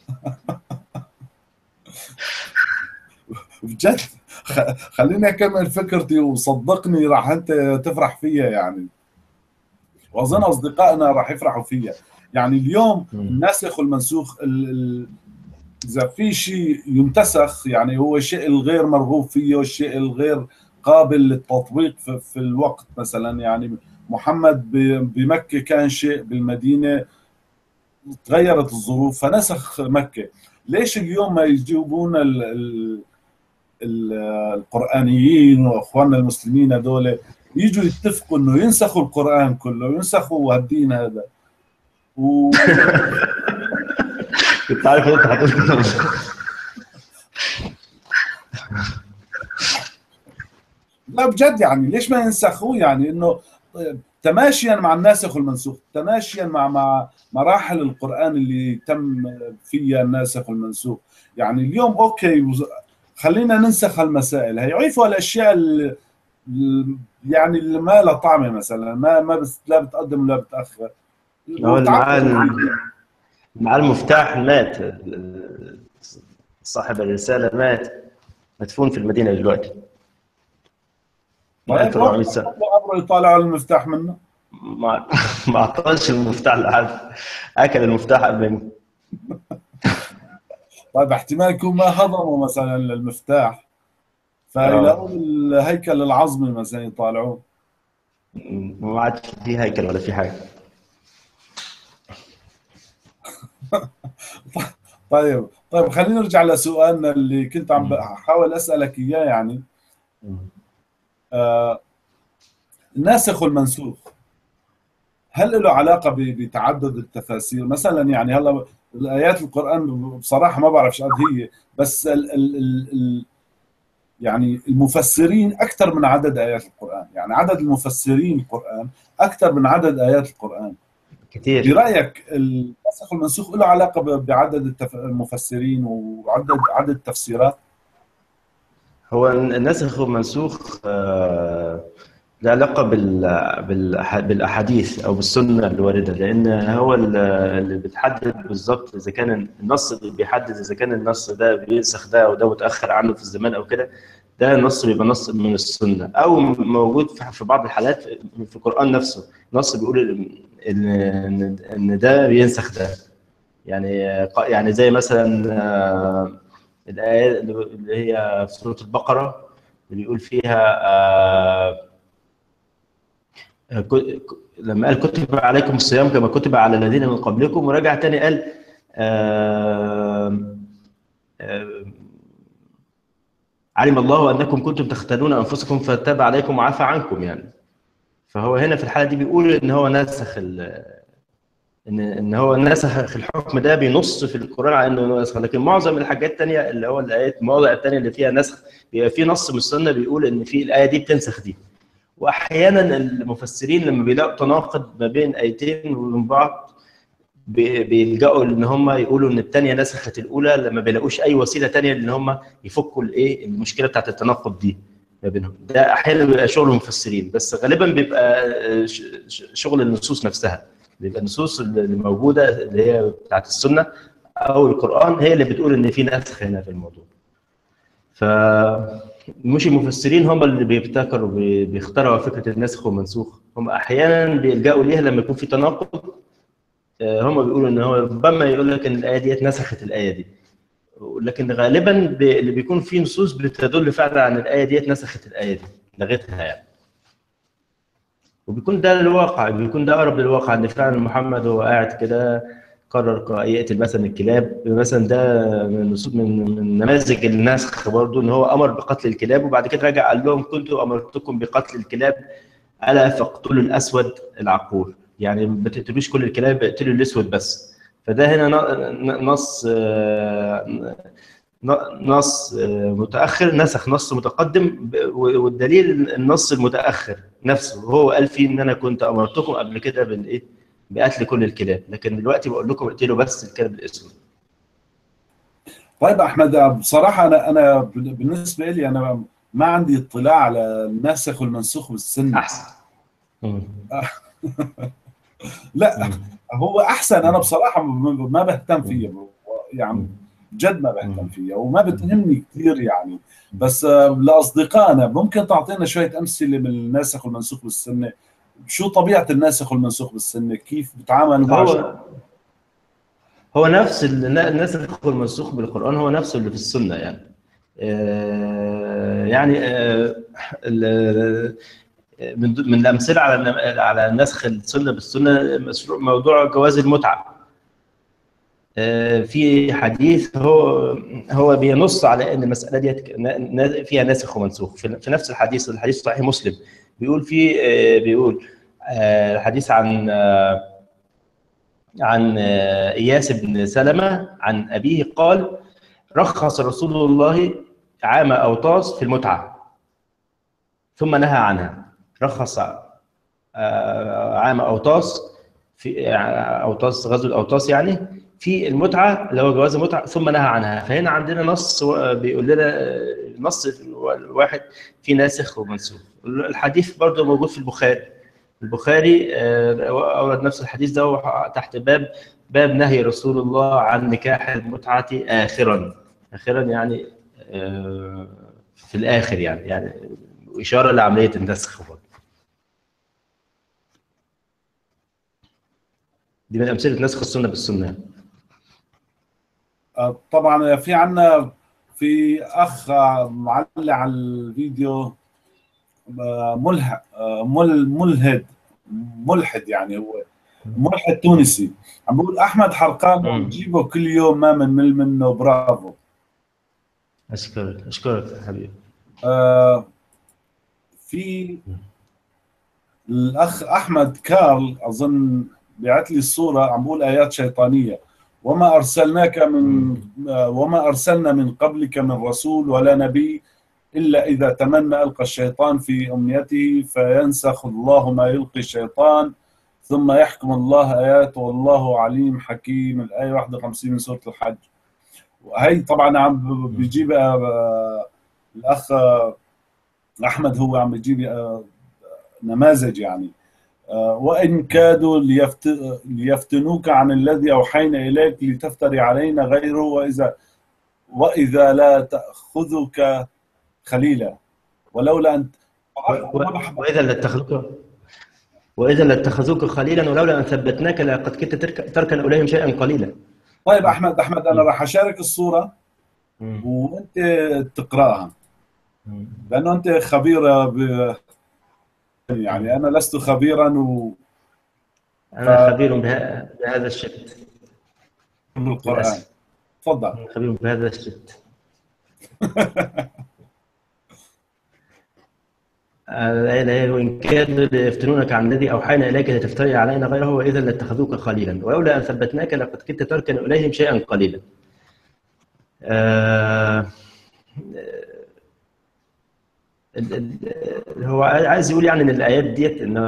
بجد خليني اكمل فكرتي وصدقني راح انت تفرح فيها يعني، واظن اصدقائنا راح يفرحوا فيها. يعني اليوم الناسخ والمنسوخ اذا في شيء ينتسخ يعني هو الشيء الغير مرغوب فيه، الشيء الغير قابل للتطبيق في الوقت. مثلا يعني محمد بمكة كان شيء، بالمدينة تغيرت الظروف فنسخ مكة. ليش اليوم ما يجيبون القرآنيين واخواننا المسلمين هذول يجوا يتفقوا انه ينسخوا القرآن كله، ينسخوا هالدين هذا كنت عارف انت هتقول لا بجد يعني ليش ما ينسخوه؟ يعني انه تماشيا مع الناسخ والمنسوخ، تماشيا مع مراحل القرآن اللي تم فيها الناسخ والمنسوخ. يعني اليوم اوكي خلينا ننسخ المسائل، هيعيفوا الاشياء يعني اللي ما لها طعمه، مثلا ما لا بتقدم ولا بتاخر. مع المفتاح مات، صاحب الرسالة مات، مدفون في المدينة دلوقتي من طيب 1400 سنة. عبره يطالعوا المفتاح منه. ما ما اعطاش المفتاح لحد، اكل المفتاح قبل منه. طيب احتمال يكون ما هضموا مثلا المفتاح، فيلاقوا اه الهيكل العظمي مثلا يطالعوه. ما عادش في هيكل ولا في حاجة. طيب خلينا نرجع لسؤالنا اللي كنت عم بحاول اسالك اياه، يعني آه الناسخ والمنسوخ هل له علاقه بتعدد التفاسير مثلا؟ يعني هلا الايات القران بصراحه ما بعرف ايش قد هي، بس يعني المفسرين اكثر من عدد ايات القران، يعني عدد المفسرين القران اكثر من عدد ايات القران. كتير. برايك النسخ والمنسوخ له علاقه بعدد المفسرين وعدد التفسيرات؟ هو الناسخ والمنسوخ له علاقة بالأحاديث أو بالسنة الواردة، لأن هو اللي بتحدد بالظبط إذا كان النص، اللي بيحدد إذا كان النص ده بينسخ ده وده متأخر عنه في الزمان أو كده. ده نص بيبقى نص من السنة، أو موجود في بعض الحالات في القرآن نفسه نص بيقول إن ده بينسخ ده. يعني زي مثلا الآية اللي هي في سورة البقرة اللي بيقول فيها لما قال كتب عليكم الصيام كما كتب على الذين من قبلكم، ورجع تاني قال علم الله أنكم كنتم تختانون أنفسكم فتاب عليكم وعفى عنكم. يعني فهو هنا في الحالة دي بيقول إن هو نسخ ان هو نسخ الحكم ده، بينص في القران على انه نسخ. لكن معظم الحاجات الثانيه اللي هو الايات، المواضع الثانيه اللي فيها نسخ، بيبقى في نص من السنه بيقول ان في الايه دي بتنسخ دي. واحيانا المفسرين لما بيلاقوا تناقض ما بين ايتين ومن بعض بيلجأوا ان هم يقولوا ان الثانيه نسخت الاولى، لما بيلاقوش اي وسيله ثانيه ان هم يفكوا الايه المشكله بتاعت التناقض دي ما بينهم. ده احيانا بيبقى شغل المفسرين، بس غالبا بيبقى شغل النصوص نفسها. بيبقى النصوص اللي موجوده اللي هي بتاعت السنه او القران هي اللي بتقول ان في نسخ هنا في الموضوع. مش المفسرين هم اللي بيبتكروا بيخترعوا فكره النسخ والمنسوخ، هم احيانا بيلجأوا ليها لما يكون في تناقض. هم بيقولوا ان هو ربما يقول لك ان الايه دي نسخت الايه دي، لكن غالبا اللي بيكون في نصوص بتدل فعلا عن الايه دي نسخت الايه دي، لغتها يعني. وبيكون ده الواقع، بيكون ده اقرب للواقع، ان فعلا محمد هو قاعد كده قرر يقتل مثلا الكلاب مثلا. ده من نماذج النسخ برضه، ان هو امر بقتل الكلاب وبعد كده رجع قال لهم كنت امرتكم بقتل الكلاب الا فاقتلوا الاسود العقور. يعني ما تقتلوش كل الكلاب، اقتلوا الاسود بس. فده هنا نص متاخر نسخ نص متقدم، والدليل النص المتاخر نفسه هو قال فيه ان انا كنت امرتكم قبل كده بالايه، بقتل كل الكلاب، لكن دلوقتي بقول لكم اقتلوا بس الكلب الاسود. طيب احمد، بصراحه انا بالنسبه لي انا ما عندي اطلاع على الناسخ والمنسوخ بالسنه. احسن. لا، هو احسن. انا بصراحه ما بهتم فيها، يعني جد ما بهتم فيها وما بتهمني كثير يعني. بس لاصدقائنا ممكن تعطينا شويه امثله من الناسخ والمنسوخ بالسنه؟ شو طبيعه الناسخ والمنسوخ بالسنه؟ كيف بتعاملوا مع هو نفس الناسخ والمنسوخ بالقرآن هو نفسه اللي في السنة يعني. يعني من الأمثلة على نسخ السنة بالسنة موضوع جواز المتعة. في حديث هو بينص على ان المسألة دي فيها ناسخ ومنسوخ. في نفس الحديث صحيح مسلم بيقول فيه بيقول حديث عن إياس بن سلمة عن أبيه قال رخص رسول الله عام أوطاس في المتعة ثم نهى عنها. رخص عام أوطاس، في أوطاس غزو الأوطاس يعني، في المتعة اللي هو جواز المتعة ثم نهى عنها. فهنا عندنا نص بيقول لنا نص الواحد في ناسخ ومنسوخ. الحديث برضه موجود في البخاري البخاري اورد نفس الحديث ده تحت باب نهي رسول الله عن نكاح المتعه اخرا. اخرا يعني في الاخر، يعني اشاره لعمليه النسخ. دي من امثله نسخ السنه بالسنه. طبعا في عنا في اخ معلق على الفيديو ملحد، يعني هو ملحد تونسي، عم بقول احمد حرقان بنجيبه كل يوم ما بنمل منه. برافو. اشكرك يا حبيبي. في الاخ احمد كارل اظن بعت لي الصوره، عم بقول ايات شيطانيه: وما ارسلنا من قبلك من رسول ولا نبي الا اذا تمنى القى الشيطان في امنيته فينسخ الله ما يلقي الشيطان ثم يحكم الله اياته والله عليم حكيم. الايه 51 من سوره الحج. وهي طبعا عم بيجيب الاخ احمد، هو عم بيجيب نماذج يعني. وإن كادوا ليفتنوك عن الذي أوحينا إليك لتفتري علينا غيره وإذا لا تأخذك خليلا ولولا أن وإذا لاتخذوك خليلا ولولا أن ثبتناك لقد كنت تركن إليهم شيئا قليلا. طيب أحمد أنا راح أشارك الصورة وأنت تقرأها، لأنه أنت خبير يعني أنا لست خبيرا أنا خبير بهذا الشت بالقرآن. تفضل. خبير بهذا الشت. الآية: وإن كادوا ليفتنونك عن الذي أوحينا إليك لتفتري علينا غيره وإذا لاتخذوك خليلا ولولا أن ثبتناك لقد كنت تركن إليهم شيئا قليلا. هو عايز يقول يعني ان الايات ديت ان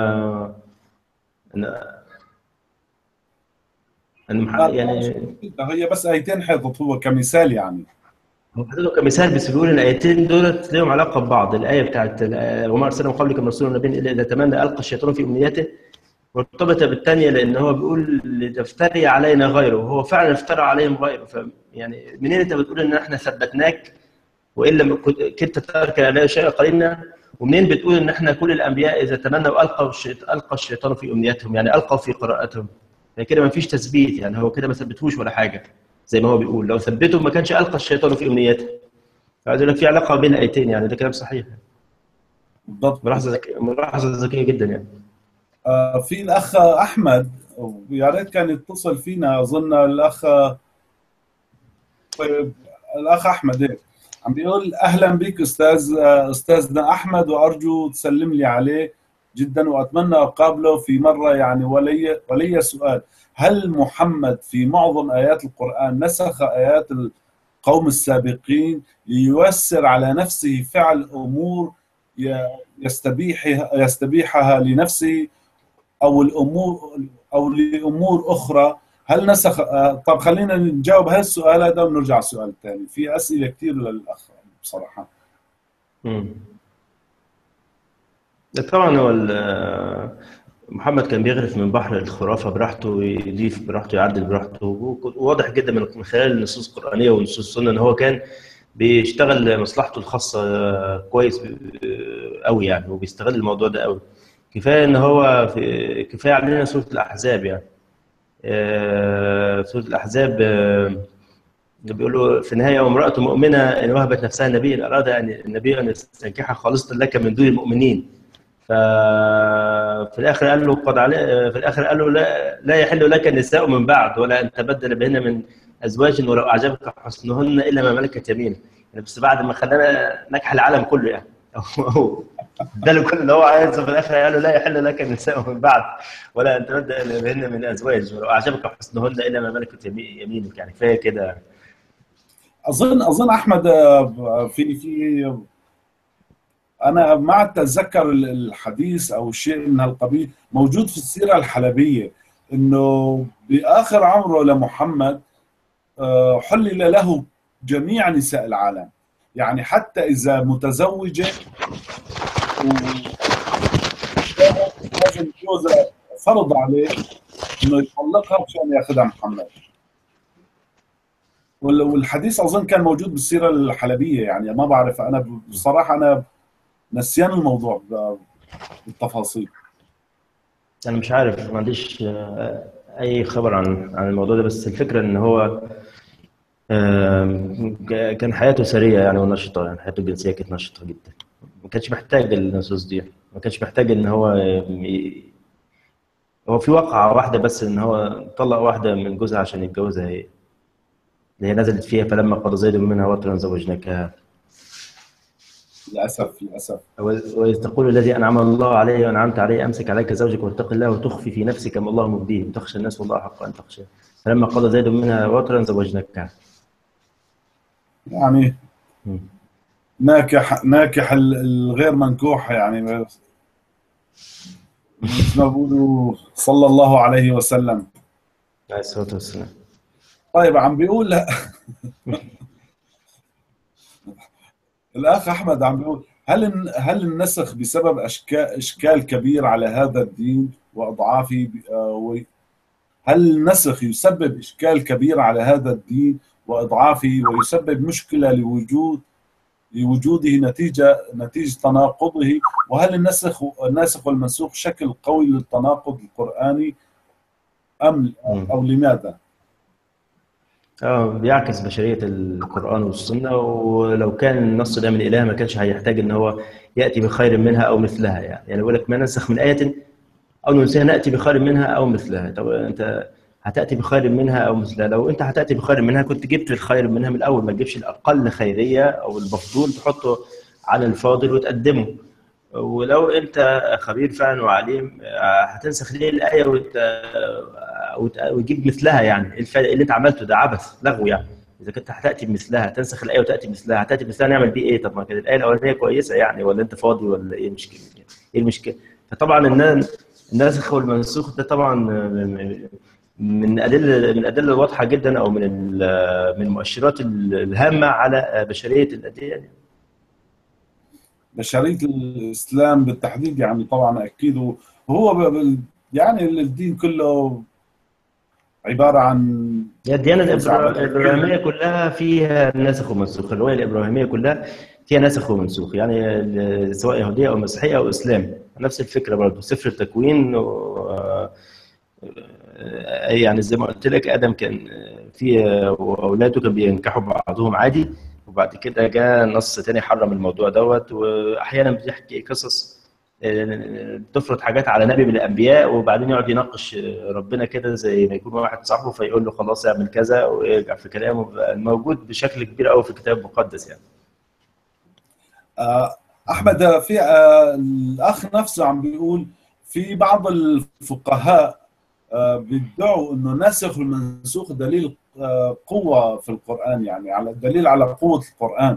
يعني هي بس ايتين حيطت هو كمثال، يعني هو حاططه كمثال، بس بيقول ان الايتين دولت لهم علاقه ببعض. الايه بتاعت وما ارسلنا من قبلك من رسول نبي الا اذا تمنى القى الشيطان في امنيته مرتبطه بالثانيه، لان هو بيقول لتفتري علينا غيره، وهو فعلا افترى عليهم غيره. يعني منين انت بتقول ان احنا ثبتناك والا كنت تركن علينا شيئا قليلا، ومنين بتقول ان احنا كل الانبياء اذا تمنوا القى الشيطان في امنياتهم، يعني القوا في قراءتهم؟ يعني كده ما فيش تثبيت، يعني هو كده ما ثبتوش ولا حاجه زي ما هو بيقول. لو ثبته ما كانش القى الشيطان في امنياته. عايز اقول لك في علاقه بين الايتين، يعني ده كلام صحيح بالضبط. ملاحظه ذكيه جدا يعني. في الاخ احمد، ويا ريت كان يتصل فينا، اظن الاخ احمد عم بيقول اهلا بك استاذنا احمد، وارجو تسلم لي عليه جدا واتمنى اقابله في مره يعني. ولي سؤال: هل محمد في معظم ايات القران نسخ ايات القوم السابقين لييسر على نفسه فعل امور يستبيحها لنفسه او لامور اخرى؟ هل نسخ؟ طب خلينا نجاوب هالسؤال هذا ونرجع على السؤال الثاني. في اسئله كثير للاخ بصراحه. طبعا هو محمد كان بيغرف من بحر الخرافه براحته ويضيف براحته يعدل براحته، وواضح جدا من خلال النصوص القرانيه ونصوص السنه ان هو كان بيشتغل مصلحته الخاصه كويس قوي يعني، وبيستغل الموضوع ده قوي. كفايه ان هو كفايه علينا سوره الاحزاب يعني. سوره الاحزاب بيقولوا في النهايه: وامراه مؤمنه ان وهبت نفسها النبي اراد ان النبي ان يستنكحها خالصه لك من دون المؤمنين. ففي الاخر قال له لا يحل لك النساء من بعد ولا ان تبدل بهن من ازواج ولو اعجبك حسنهن الا ما ملكت يمينك. يعني بس بعد ما خلانا نكح العالم كله يعني ده له كل اللي هو عايزه، في الاخر قال له لا يحل لك النساء من بعد ولا ان تبدل بهن من ازواج ولو اعجبك حسنهن الا ما ملكت يمينك. يعني كفايه كده. اظن احمد في انا ما اتذكر الحديث او شيء من هالقبيل موجود في السيره الحلبيه، انه باخر عمره لمحمد حلل له جميع نساء العالم، يعني حتى اذا متزوجه لازم لكن جوزها فرض عليه انه يطلقها مشان ياخذها محمد. والحديث اظن كان موجود بالسيره الحلبيه، يعني ما بعرف انا بصراحه، انا نسيان الموضوع بالتفاصيل. انا مش عارف، ما عنديش اي خبر عن الموضوع ده، بس الفكره ان هو كان حياته سريه يعني ونشطه، يعني حياته الجنسيه كانت نشطه جدا، ما كانش محتاج النصوص دي، ما كانش محتاج ان هو هو في واقعه واحده بس، ان هو طلق واحده من جوزها عشان يتجوزها هي، اللي هي نزلت فيها فلما قضى زيد منها وطرا زوجناكها. للاسف للاسف. وإذ تقول الذي أنعم الله عليه وأنعمت عليه أمسك عليك زوجك واتق الله وتخفي في نفسك ما الله مبديه وتخشى الناس والله حق أن تخشى فلما قضى زيد منها وطرا زوجناكها. يعني ناكح الغير منكوح، يعني مثل ما بيقولوا صلى الله عليه وسلم. عليه الصلاة والسلام. طيب عم بيقول الأخ أحمد عم بيقول هل النسخ بسبب إشكال كبير على هذا الدين وأضعافه، هل النسخ يسبب إشكال كبير على هذا الدين وإضعافه ويسبب مشكلة لوجوده نتيجة تناقضه؟ وهل الناسخ والمنسوخ شكل قوي للتناقض القرآني أو لماذا؟ بيعكس بشرية القرآن والسنة، ولو كان النص ده من الإله ما كانش هيحتاج إن هو يأتي بخير منها أو مثلها، يعني يقول لك ما ننسخ من آية أو ننسيها نأتي بخير منها أو مثلها. طب أنت هتأتي بخير منها أو مثلها، لو أنت هتأتي بخير منها كنت جبت الخير منها من الأول، ما تجيبش الأقل خيرية أو المفضول تحطه على الفاضل وتقدمه. ولو أنت خبير فعلا وعليم هتنسخ ليه الآية وتجيب مثلها؟ يعني اللي أنت عملته ده عبث لغو يعني. إذا كنت هتأتي بمثلها، تنسخ الآية وتأتي بمثلها، هتأتي بمثلها نعمل بيه إيه؟ طب ما كانت الآية الأولانية كويسة يعني، ولا أنت فاضي ولا إيه المشكلة؟ إيه المشكلة؟ فطبعا الناسخ والمنسوخ ده طبعا من الأدلة الواضحة جدا، أو من المؤشرات الهامة على بشرية الأديان. بشرية الإسلام بالتحديد يعني طبعا أكيد. وهو يعني الدين كله عبارة عن الديانة الإبراهيمية كلها فيها ناسخ ومنسوخ، الرواية الإبراهيمية كلها فيها ناسخ ومنسوخ، يعني سواء يهودية أو مسيحية أو إسلام نفس الفكرة برضه. سفر التكوين يعني زي ما قلت لك آدم كان في أولاده كانوا بينكحوا بعضهم عادي، وبعد كده جاء نص تاني حرم الموضوع دوت. وأحيانا بيحكي قصص تفرض حاجات على نبي من الانبياء، وبعدين يقعد يناقش ربنا كده زي ما يكون واحد صاحبه، فيقول له خلاص اعمل كذا ويرجع في كلامه. موجود بشكل كبير قوي في الكتاب المقدس يعني. احمد، في الاخ نفسه عم بيقول في بعض الفقهاء بيدعوا انه الناسخ والمنسوخ دليل قوه في القران، يعني على دليل على قوه القران.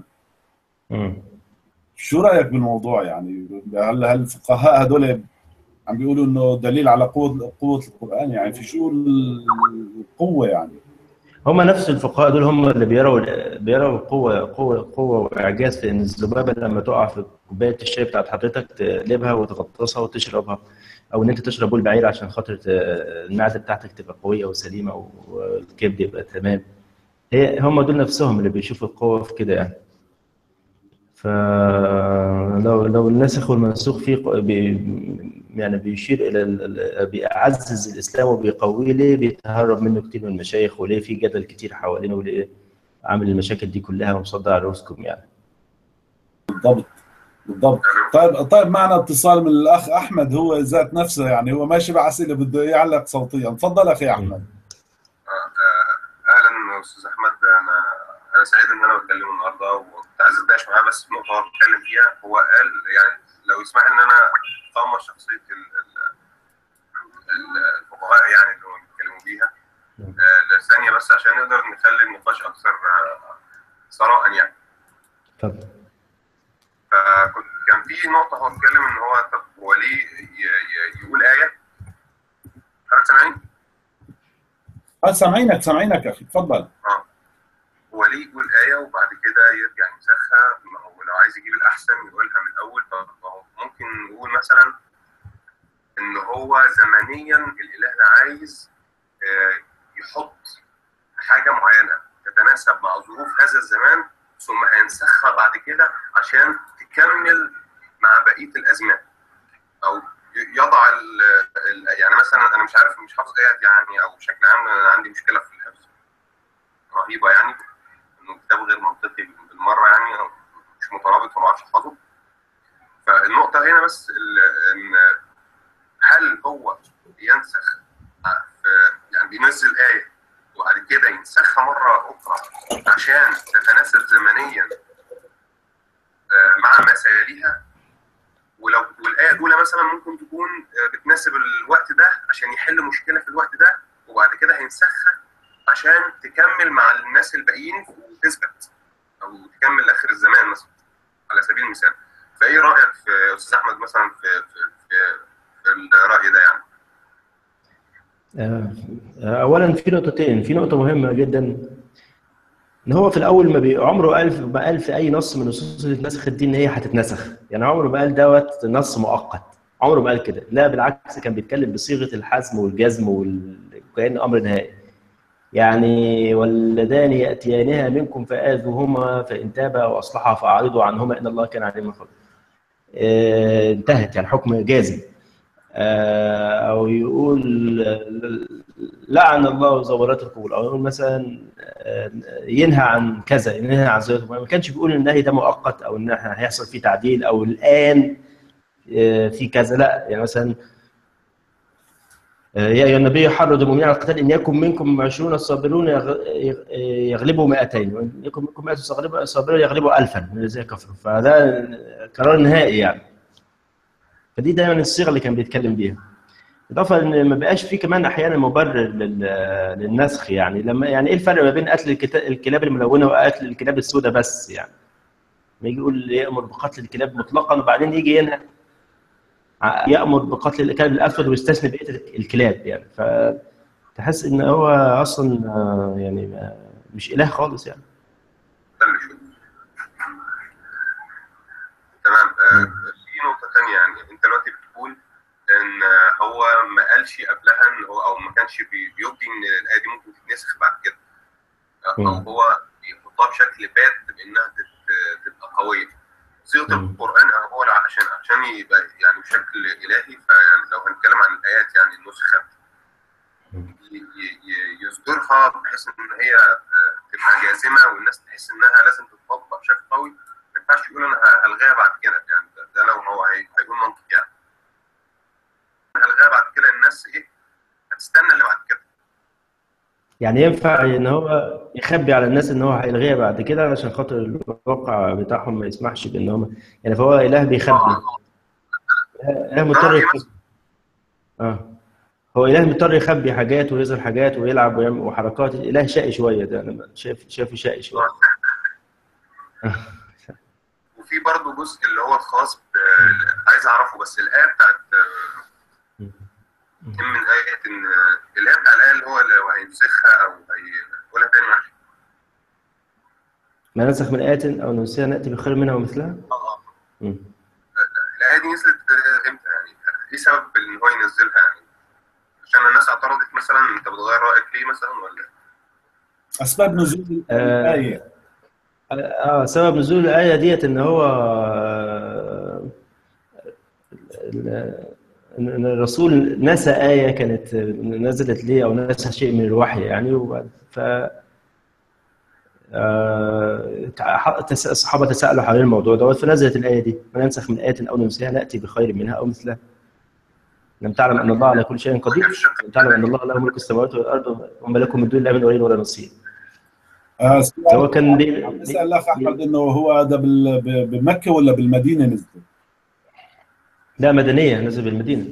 شو رايك بالموضوع؟ يعني هل الفقهاء هذول عم بيقولوا انه دليل على قوه القران؟ يعني في شو القوه يعني؟ هم نفس الفقهاء دول هم اللي بيروا قوه واعجاز في ان الذبابه لما تقع في كوبايه الشاي بتاعت حضرتك تقلبها وتغطسها وتشربها، او ان انت تشرب بول بعير عشان خاطر المعده بتاعتك تبقى قويه وسليمه والكبد يبقى تمام. هم دول نفسهم اللي بيشوفوا القوه في كده يعني. فلو الناسخ والمنسوخ فيه يعني بيشير الى بيعزز الاسلام وبيقويه، ليه بيتهرب منه كتير من المشايخ، وليه في جدل كتير حوالينه، وليه عامل المشاكل دي كلها ومصدع رؤوسكم يعني. بالضبط. طيب معنا اتصال من الاخ احمد، هو ذات نفسه يعني هو ماشي بعسئله بده يعلق صوتيا. تفضل اخي احمد. اهلا استاذ احمد، انا سعيد ان انا بتكلم النهارده، وكنت عايز اتناقش معاه بس في نقطه هو بيتكلم فيها. هو قال يعني لو يسمح ان انا اطمر شخصيه الفقهاء يعني اللي هم بيتكلموا بيها لثانيه بس عشان نقدر نخلي النقاش اكثر ثراء يعني. اتفضل. كان في نقطه هو بيتكلم ان هو طب هو ليه يقول ايه؟ سامعني؟ سامعينك اخي، تفضل. هو ليه يقول آية وبعد كده يرجع ينسخها؟ ما هو لو عايز يجيب الأحسن يقولها من الأول. طب ما هو ممكن يقول مثلا ان هو زمنيا الاله عايز يحط حاجه معينه تتناسب مع ظروف هذا الزمان، ثم هينسخها بعد كده عشان تكمل مع بقيه الازمان، او يضع يعني مثلا انا مش عارف، مش حافظ ايات يعني، او بشكل عام انا عندي مشكله في الحفظ رهيبه يعني، انه كتاب غير منطقي بالمره يعني، أو مش مترابط وما اعرفش احفظه. فالنقطه هنا بس ان هل هو ينسخ يعني بينزل آية وبعد كده ينسخها مرة أخرى عشان تتناسب زمنيا مع ما سيليها، والآية الأولى مثلا ممكن تكون بتناسب الوقت ده عشان يحل مشكلة في الوقت ده، وبعد كده هينسخها عشان تكمل مع الناس الباقيين وتثبت أو تكمل آخر الزمان مثلا على سبيل المثال. فإيه رأيك في أستاذ أحمد مثلا في الرأي ده يعني؟ اولا في نقطتين، في نقطه مهمه جدا، ان هو في الاول عمره ما قال في اي نص من نصوص اللي اتنسخت دي ان هي هتتنسخ، يعني عمره ما قال دوت نص مؤقت، عمره ما قال كده، لا بالعكس كان بيتكلم بصيغه الحزم والجزم وكأن امر نهائي. يعني واللذان ياتيانها منكم فآذوهما فان تابا واصلحا فاعرضوا عنهما ان الله كان عليما خبيرا. انتهت، يعني حكم جازم. او يقول لعن الله زورات القبور، او يقول مثلا ينهى عن كذا، ينهى عن زورات القبور، ما كانش بيقول ان النهي ده مؤقت او ان هيحصل فيه تعديل او الان في كذا، لا. يعني مثلا يا ايها النبي حرض المؤمنين على القتال ان يكن منكم 20 صابرون يغلبوا 200، وان يكن منكم 100 صابرون يغلبوا 1000 من الذين كفروا. فده قرار نهائي يعني. فدي دايما الصيغه اللي كان بيتكلم بيها. اضافه ان ما بقاش في كمان احيانا مبرر للنسخ، يعني لما يعني ايه الفرق ما بين قتل الكلاب الملونه وقتل الكلاب السوداء بس؟ يعني ما يجي يقول يامر بقتل الكلاب مطلقا وبعدين يجي ينهى يامر بقتل الكلب الاسود ويستثني بقيه الكلاب، يعني فتحس ان هو اصلا يعني مش اله خالص يعني. تمام. في نقطه ثانيه، يعني انت دلوقتي بتقول ان هو ما قالش قبلها ان هو، او ما كانش بيبدي ان الايه دي ممكن تتنسخ بعد كده، او هو يحطها بشكل بات بانها تبقى قويه. صيغه القران هو عشان يبقى يعني بشكل الهي، فيعني لو هنتكلم عن الايات يعني النسخه يصدرها بحيث ان هي تبقى جازمه والناس تحس انها لازم تتطبق بشكل قوي، ما ينفعش يقول انا هلغيها بعد كده. يعني ده لو هو هيكون منطق، يعني هلغيها بعد كده الناس ايه هتستنى اللي بعد كده. يعني ينفع ان هو يخبي على الناس ان هو هيلغيها بعد كده علشان خاطر الواقع بتاعهم ما يسمحش بان هم، يعني فهو اله بيخبي، اله مضطر يخبي. هو اله مضطر يخبي حاجات ويظهر حاجات ويلعب ويعمل وحركات. اله شقي شويه، ده انا شايفه شقي شويه. وفي برضه جزء اللي هو الخاص عايز اعرفه، بس الايه بتاعت من آية إن الآية بتاع الآية اللي هو لو هينسخها أو هيقولها تاني معلش. ما ننسخ من آية أو ننسيها نأتي بخير منها ومثلها. الآية دي نزلت إمتى يعني؟ إيه سبب إن هو ينزلها يعني؟ عشان الناس اعترضت مثلا أنت بتغير رأيك ليه مثلا ولا؟ أسباب نزول الآية. سبب نزول الآية ديت إن هو ان الرسول نسى آية كانت نزلت ليه او نسى شيء من الوحي يعني، ف الصحابه تساءلوا حول الموضوع دوت فنزلت الآية دي: وننسخ من آية او ننسيها نأتي بخير منها او مثلها. لم تعلم ان الله على كل شيء قدير، لم تعلم ان الله له ملك السماوات والارض وما لكم من دون الله من ولي ولا نصير. هو كان بيسأل الاخ احمد انه هو ده بمكه ولا بالمدينه نزل؟ لا، مدنيه، نزل بالمدينه.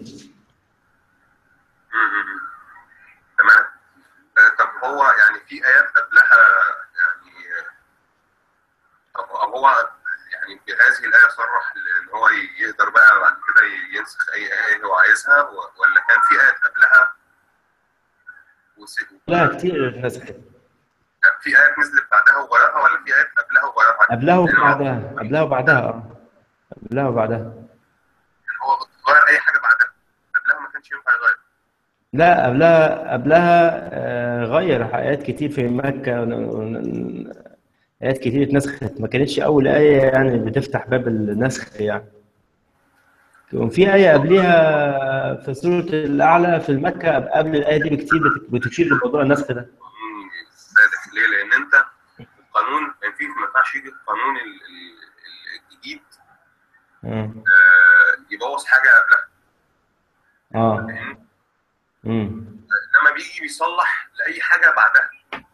تمام. طب هو يعني في ايات قبلها يعني، او هو يعني بهذه الايه صرح ان هو يقدر بقى بعد كده ينسخ اي ايه هو عايزها، ولا كان في ايات قبلها لا كتير نسخت. يعني في آيات نزلت بعدها وغيرها، ولا في آيات قبلها وغيرها؟ قبلها وبعدها، قبلها وبعدها. يعني هو غير أي حاجة بعدها، قبلها لا، قبلها غير آيات كتير في مكة، آيات كتير اتنسخت، ما كانتش أول آية يعني بتفتح باب النسخ يعني. كان في آية قبلها في سورة الأعلى في المكة قبل الآية دي بكتير بتشير لموضوع النسخ ده. سادح ليه؟ لان انت القانون ما ينفعش يجي القانون الجديد يبوظ حاجه قبلها. اه. لما بيجي بيصلح لاي حاجه بعدها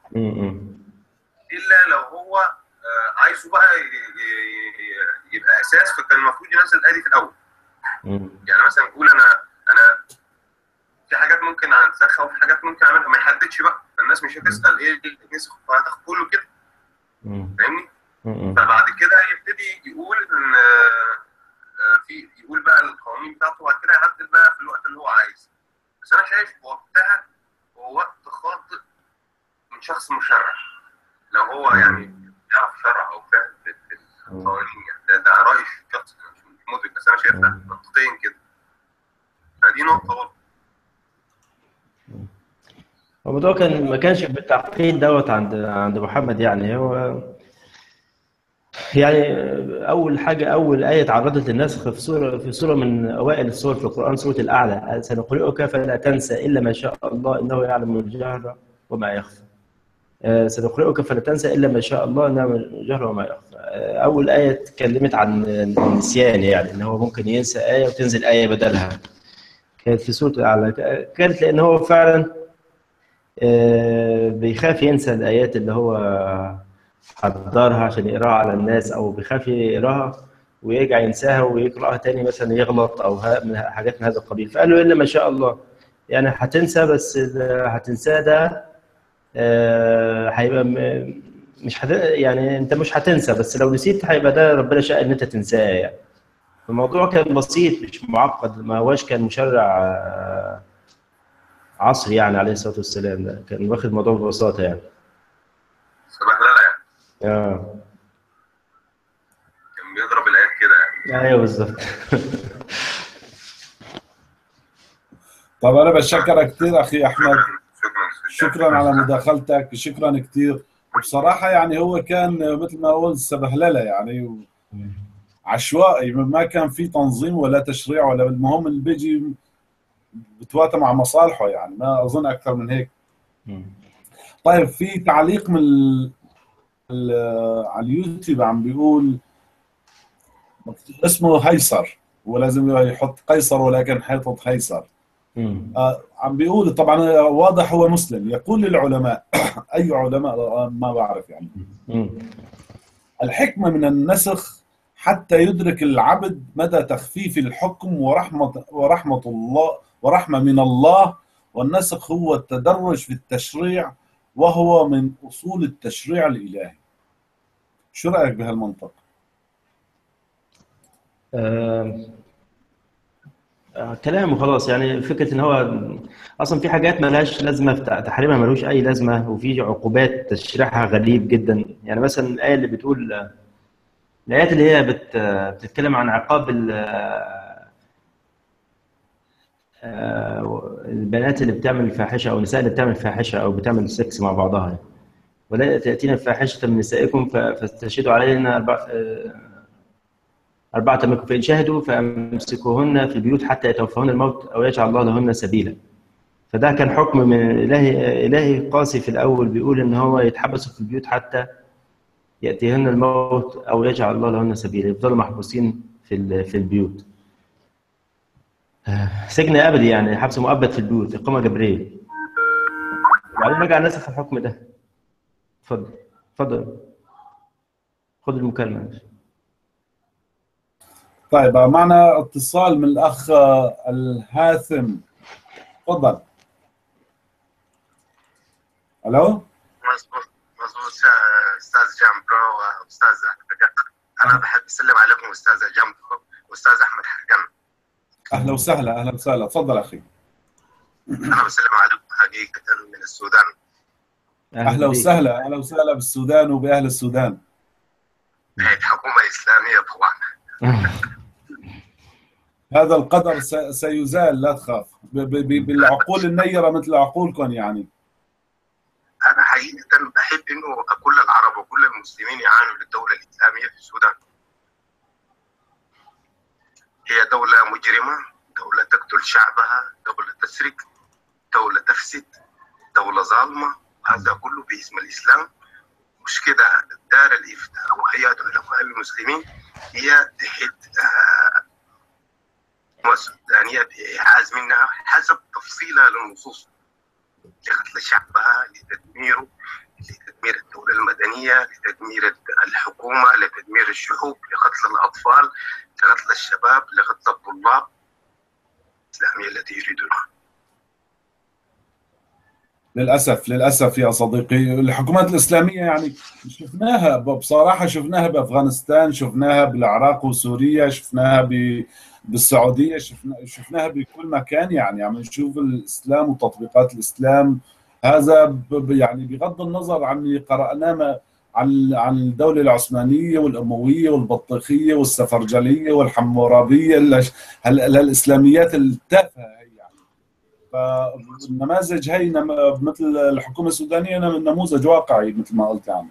الا لو هو عايزه بقى يبقى اساس، فكان المفروض ينزل الآية دي في الاول. يعني مثلا يقول انا في حاجات ممكن انسخها وفي حاجات ممكن اعملها، ما يحددش بقى، فالناس مش هتسال ايه اللي نسخ، فهتاخد كله كده. فاهمني؟ فبعد كده يبتدي يقول ان يقول بقى القوانين بتاعته، وبعد كده يعدل بقى في الوقت اللي هو عايز. بس انا شايف وقتها هو وقت خاطئ من شخص مشرع، لو هو يعني يعرف شرع او فاهم في القوانين. يعني ده رايي الشخصي، مش مدرك، بس انا شايفها منطقيا كده. فدي نقطه برضه. الموضوع ما كانش بالتعقيد دوت عند محمد. يعني هو يعني أول آية تعرضت للنسخ في سورة من أوائل السور في القرآن، سورة الأعلى: سنقرئك فلا تنسى إلا ما شاء الله إنه يعلم الجهر وما يخفى. سنقرئك فلا تنسى إلا ما شاء الله إنه يعلم الجهر وما يخفى. أول آية اتكلمت عن النسيان، يعني إن هو ممكن ينسى آية وتنزل آية بدلها، كانت في سورة الأعلى. كانت لأن هو فعلا بيخاف ينسى الآيات اللي هو حضرها عشان يقراها على الناس، أو بيخاف يقراها ويرجع ينساها ويقرأها تاني مثلا يغلط أو من حاجات من هذا القبيل. فقال له إلا ما شاء الله، يعني هتنسى، بس هتنساه ده هيبقى مش يعني أنت مش هتنسى، بس لو نسيت هيبقى ده ربنا شاء إن أنت تنساه يعني. الموضوع كان بسيط مش معقد، ما هواش كان مشرع عصري يعني عليه الصلاة والسلام. ده كان واخد الموضوع ببساطة يعني. سبهلله يعني. اه. كان بيضرب الآيات كده يعني. ايوه بالظبط. طب انا بشكرك كثير اخي احمد، شكرا شكرا على مداخلتك، شكرا كثير. وبصراحه يعني هو كان مثل ما قلت سبهلله يعني، عشوائي، ما كان في تنظيم ولا تشريع ولا، المهم اللي بيجي بتواتى مع مصالحه، يعني ما اظن اكثر من هيك. طيب في تعليق من على اليوتيوب عم بيقول اسمه هيصر، ولازم يحط قيصر ولكن حيطط هيصر. عم بيقول طبعا واضح هو مسلم، يقول للعلماء اي علماء ما بعرف يعني، الحكمة من النسخ حتى يدرك العبد مدى تخفيف الحكم ورحمة الله، ورحمة من الله. والنسخ هو التدرج في التشريع، وهو من أصول التشريع الإلهي. شو رأيك بهالمنطق؟ كلام وخلاص. يعني فكرة ان هو اصلا في حاجات ملهاش لازمة، في تحريمها ملوش اي لازمة، وفي عقوبات تشريعها غريب جدا. يعني مثلا الآية اللي بتقول، الآيات اللي هي بتتكلم عن عقاب البنات اللي بتعمل الفاحشة، أو النساء اللي بتعمل فاحشة أو بتعمل سكس مع بعضها. ولا تأتينا الفاحشة من نسائكم فاستشهدوا علينا أربعة منكم، فإن شهدوا فأمسكوهن في البيوت حتى يتوفاهن الموت أو يجعل الله لهن سبيلا. فده كان حكم من إلهي قاسي في الأول، بيقول إن هو يتحبسوا في البيوت حتى يأتيهن الموت أو يجعل الله لهن سبيلا، يفضلوا محبوسين في البيوت، سجن أبدي يعني، حبس مؤبد في البيوت، إقامة جبرية. وبعدين رجع نسخ الحكم ده. اتفضل خد المكالمة. طيب معنا اتصال من الأخ الهاثم، تفضل. ألو؟ مظبوط استاذ جامبرو واستاذ احمد. انا بحب اسلم عليكم استاذ جامبرو واستاذ احمد حرقان. اهلا وسهلا، اهلا وسهلا، تفضل اخي. انا بسلم عليكم حقيقه من السودان. اهلا وسهلا، اهلا وسهلا بالسودان وباهل السودان. حكومه اسلاميه طبعا. هذا القدر سيزال، لا تخاف، بالعقول النيرة مثل عقولكم يعني. انا حقيقه بحب انه كل العرب وكل المسلمين يعانوا للدوله الاسلاميه في السودان. هي دوله مجرمه، دوله تقتل شعبها، دوله تسرق، دوله تفسد، دوله ظالمه، هذا كله باسم الاسلام. مش كده، دار الافتاء وهيئه علماء المسلمين هي تحت السودانيه بإعاز منها حسب تفصيلها للنصوص لقتل شعبها، لتدميره، لتدمير الدولة المدنية، لتدمير الحكومة، لتدمير الشعوب، لقتل الأطفال، لقتل الشباب، لقتل الطلاب الإسلامية التي يريدونها. للأسف يا صديقي، الحكومات الإسلامية يعني شفناها بصراحة، شفناها بأفغانستان، شفناها بالعراق وسوريا، شفناها بالسعودية، شفناها بكل مكان. يعني عم نشوف الإسلام وتطبيقات الإسلام. هذا يعني بغض النظر عن اللي قرأناه عن الدولة العثمانية والأموية والبطيخية والسفرجلية والحمورابية، الإسلاميات التافهة. فالنماذج هي مثل الحكومة السودانية نموذج واقعي مثل ما قلت يعني.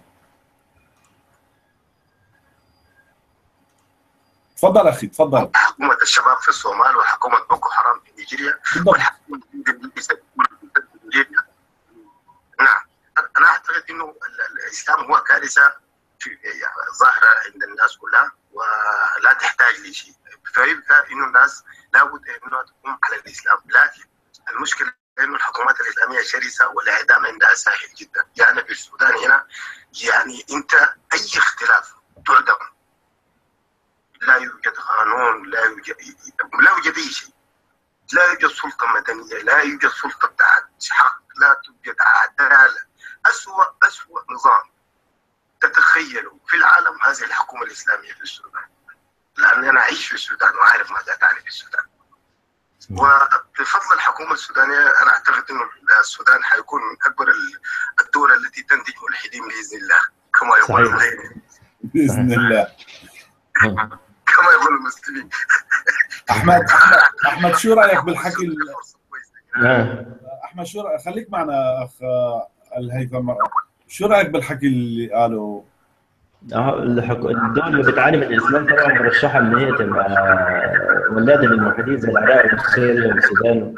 تفضل أخي تفضل. حكومة الشباب في الصومال وحكومة بوكو حرام في نيجيريا والحكومة في نيجيريا. نعم، أنا أعتقد إنه الإسلام هو كارثة ظاهرة عند الناس كلها ولا تحتاج لشيء، فيبقى إنه الناس لابد إنها تقوم على الإسلام. لكن المشكلة إنه الحكومات الإسلامية شرسة والإعدام عندها سهل جدا. يعني في السودان هنا يعني أنت أي اختلاف تعدم، لا يوجد قانون، لا يوجد أي شيء، لا يوجد سلطة مدنية، لا يوجد سلطة بتاعت حق، لا توجد عدالة. أسوأ نظام تتخيله في العالم هذه الحكومة الإسلامية في السودان، لأن أنا أعيش في السودان وأعرف ماذا تعني في السودان. وبفضل الحكومة السودانية أنا أعتقد أن السودان حيكون من أكبر الدول التي تنتج ملحدين بإذن الله، كما يقول المسلمين. بإذن الله. كما يقول المسلمين. أحمد شو رأيك بالحكي أحمد شو رأيك؟ خليك معنا أخ الهيثم، شو رأيك بالحكي اللي قاله؟ الدول اللي بتعاني من الإسلام طبعا مرشحة إن هي تبقى ولادة للملحدين زي العراق وسوريا والسودان.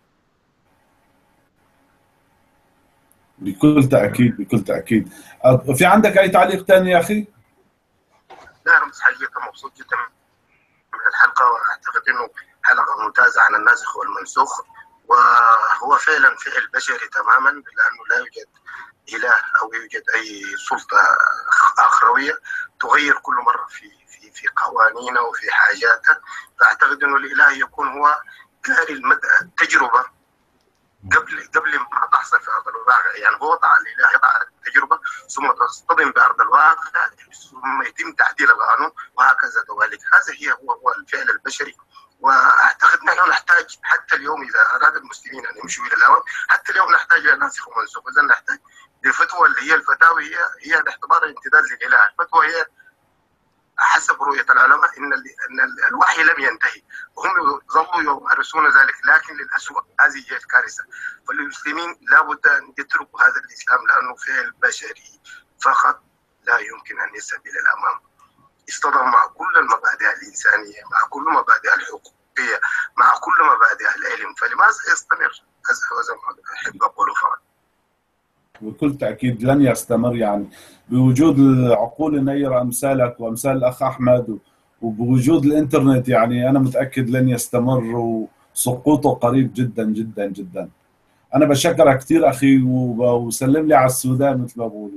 بكل تأكيد. في عندك أي تعليق ثاني يا أخي؟ لا، أنا حقيقة مبسوط جدا من الحلقة، وأعتقد إنه حلقة ممتازة عن الناسخ والمنسوخ، وهو فعلا فعل بشري تماما، لأنه لا يوجد إله أو يوجد أي سلطة أخروية تغير كل مرة في قوانينه وفي حاجاته. فأعتقد إنه الإله يكون هو جاري التجربة قبل ما تحصل في أرض الواقع. يعني هو وضع الإله يضع التجربة ثم تصطدم بأرض الواقع ثم يتم تعديل القانون وهكذا دواليك. هذا هو الفعل البشري. واعتقد نحن نحتاج حتى اليوم اذا اراد المسلمين ان يمشوا الى الامام، حتى اليوم نحتاج الى ناسخ ومنسوخ. اذا نحتاج لفتوى اللي هي الفتاوي هي باعتبار امتداد للاله. الفتوى هي حسب رؤيه العلماء ان الوحي لم ينتهي وهم ظلوا يمارسون ذلك، لكن للاسوء هذه هي الكارثه. فالمسلمين لابد ان يتركوا هذا الاسلام لانه فعل بشري فقط لا يمكن ان يذهب الى الامام. اصطدم مع كل المبادئ الإنسانية، مع كل مبادئ الحقوقية، مع كل مبادئ العلم، فلماذا يستمر؟ هذا ما أحب أقوله فقط. بكل تأكيد لن يستمر، يعني بوجود العقول النيرة أمثالك وأمثال الأخ أحمد وبوجود الإنترنت، يعني أنا متأكد لن يستمر وسقوطه قريب جدا جدا جدا. أنا بشكرك كثير أخي، وسلم لي على السودان مثل ما بقولوا.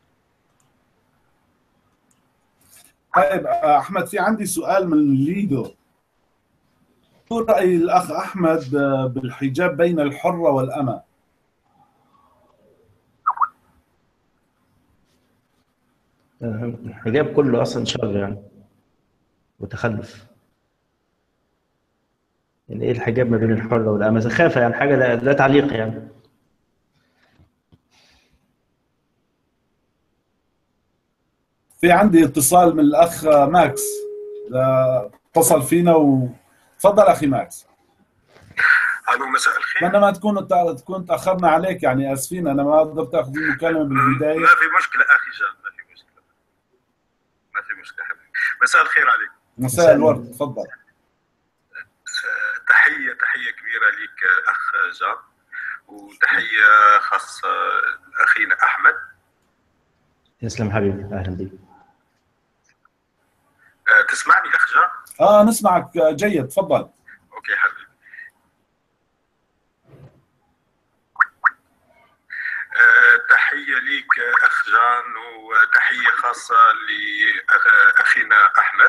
طيب أحمد، في عندي سؤال من ليدو. شو رأي الأخ أحمد بالحجاب بين الحرة والأمة؟ الحجاب كله أصلا شر يعني وتخلف. يعني إيه الحجاب ما بين الحرة والأمة؟ سخافة يعني، حاجة لا تعليق يعني. في عندي اتصال من الأخ ماكس، اتصل فينا تفضل اخي ماكس. الو مساء الخير. اتمنى ما تكون تاخرنا عليك، يعني اسفين انا ما قدرت اخذ المكالمه بالبدايه. ما في مشكله اخي جان، ما في مشكله حبيبي. مساء الخير عليك. مساء الورد، تفضل. تحيه كبيره لك اخ جان، وتحيه خاصه لاخينا احمد. تسلم حبيبي، اهلا بك. تسمعني اخ جان؟ نسمعك جيد، تفضل. اوكي حبيبي. تحيه ليك اخ جان، وتحيه خاصه لاخينا احمد.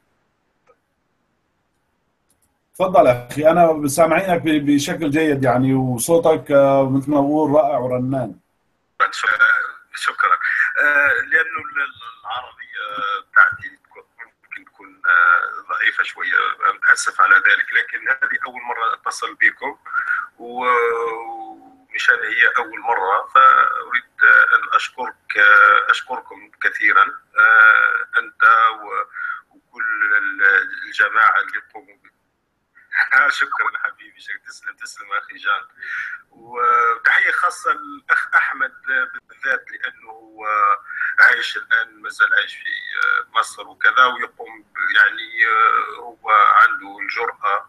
تفضل اخي، انا سامعينك بشكل جيد يعني، وصوتك مثل ما بقول رائع ورنان. شكرا. لانه العربيه بتاعتي ممكن تكون ضعيفه شويه، متاسف على ذلك، لكن هذه اول مره اتصل بكم، ومشان هي اول مره فاريد ان اشكركم كثيرا، انت وكل الجماعه اللي قوموا. شكرا حبيبي، تسلم اخي جان. وتحيه خاصه للاخ احمد بالذات، لانه عايش الان، ما زال عايش في مصر وكذا، ويقوم يعني هو عنده الجرأه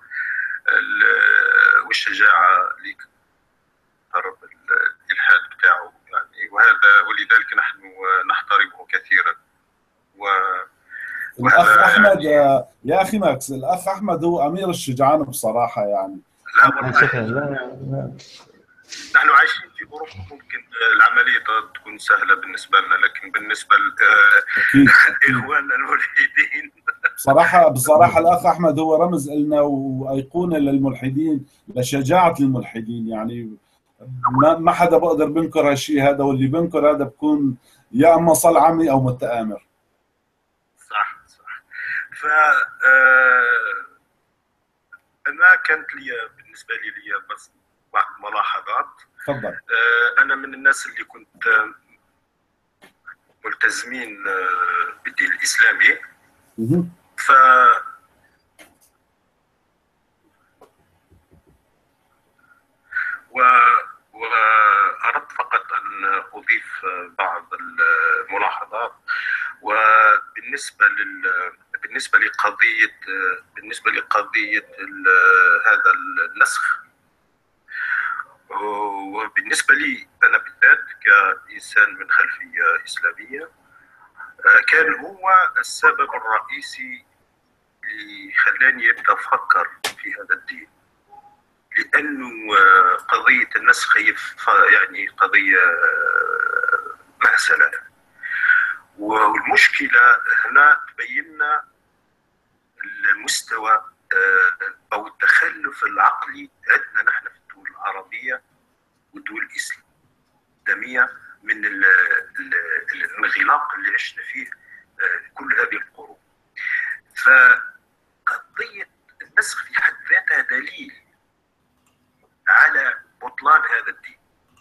والشجاعه لحرب الالحاد بتاعه يعني، ولذلك نحن نحترمه كثيرا. الأخ أحمد يا أخي ماكس، الأخ أحمد هو أمير الشجعان بصراحة يعني. لا شكرا. نحن عايشين في أوروبا، ممكن العملية تكون سهلة بالنسبة لنا، لكن بالنسبة لإخواننا الملحدين بصراحة الأخ أحمد هو رمز لنا وأيقونة للملحدين، لشجاعة الملحدين يعني. ما حدا بقدر بنكر هالشيء هذا، واللي بنكر هذا بكون يا أما صلعمي أو متآمر. صح. ف أنا كانت لي بالنسبة لي بس بعض ملاحظات. تفضل. أنا من الناس اللي كنت ملتزمين بالدين الإسلامي. وأردت فقط أن أضيف بعض الملاحظات. بالنسبة لقضية هذا النسخ، وبالنسبة لي أنا بالذات كإنسان من خلفية إسلامية، كان هو السبب الرئيسي اللي خلاني أبدأ أفكر في هذا الدين، لأنه قضية النسخ يعني قضية مأساة، والمشكلة هنا تبيننا المستوى أو التخلف العقلي عندنا نحن في الدول العربية والدول الإسلامية من الانغلاق اللي عشنا فيه كل هذه القرون. فقضية النسخ في حد ذاتها دليل على بطلان هذا الدين.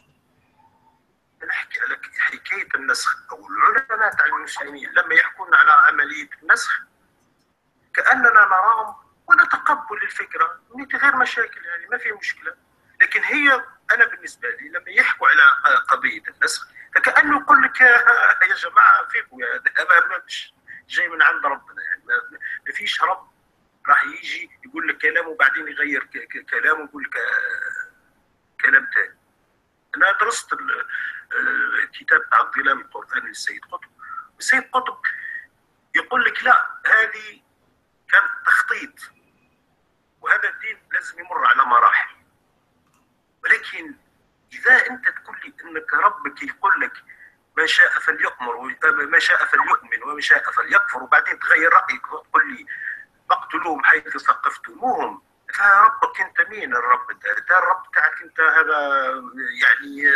نحكي لك حكاية النسخ، أو العلماء تاع المسلمين لما يحكون على عملية النسخ كأننا نراهم ونتقبل الفكرة، غير مشاكل يعني، ما في مشكلة. لكن هي أنا بالنسبة لي لما يحكوا على قضية النسخ فكأنه يقول لك يا جماعة فيكم، هذا مش جاي من عند ربنا يعني، ما فيش رب راح يجي يقول لك كلام وبعدين يغير كلامه ويقول لك كلام ثاني. أنا درست الكتاب تاع الظلام القرآني للسيد قطب. السيد قطب يقول لك لا، هذه كان تخطيط، وهذا الدين لازم يمر على مراحل. ولكن إذا أنت تقول لي أنك ربك يقول لك ما شاء فليؤمر وما شاء فليؤمن وما شاء فليكفر، وبعدين تغير رأيك وتقول لي اقتلوهم حيث ثقفتموهم، فربك أنت مين؟ الرب ده الرب تاعك أنت هذا يعني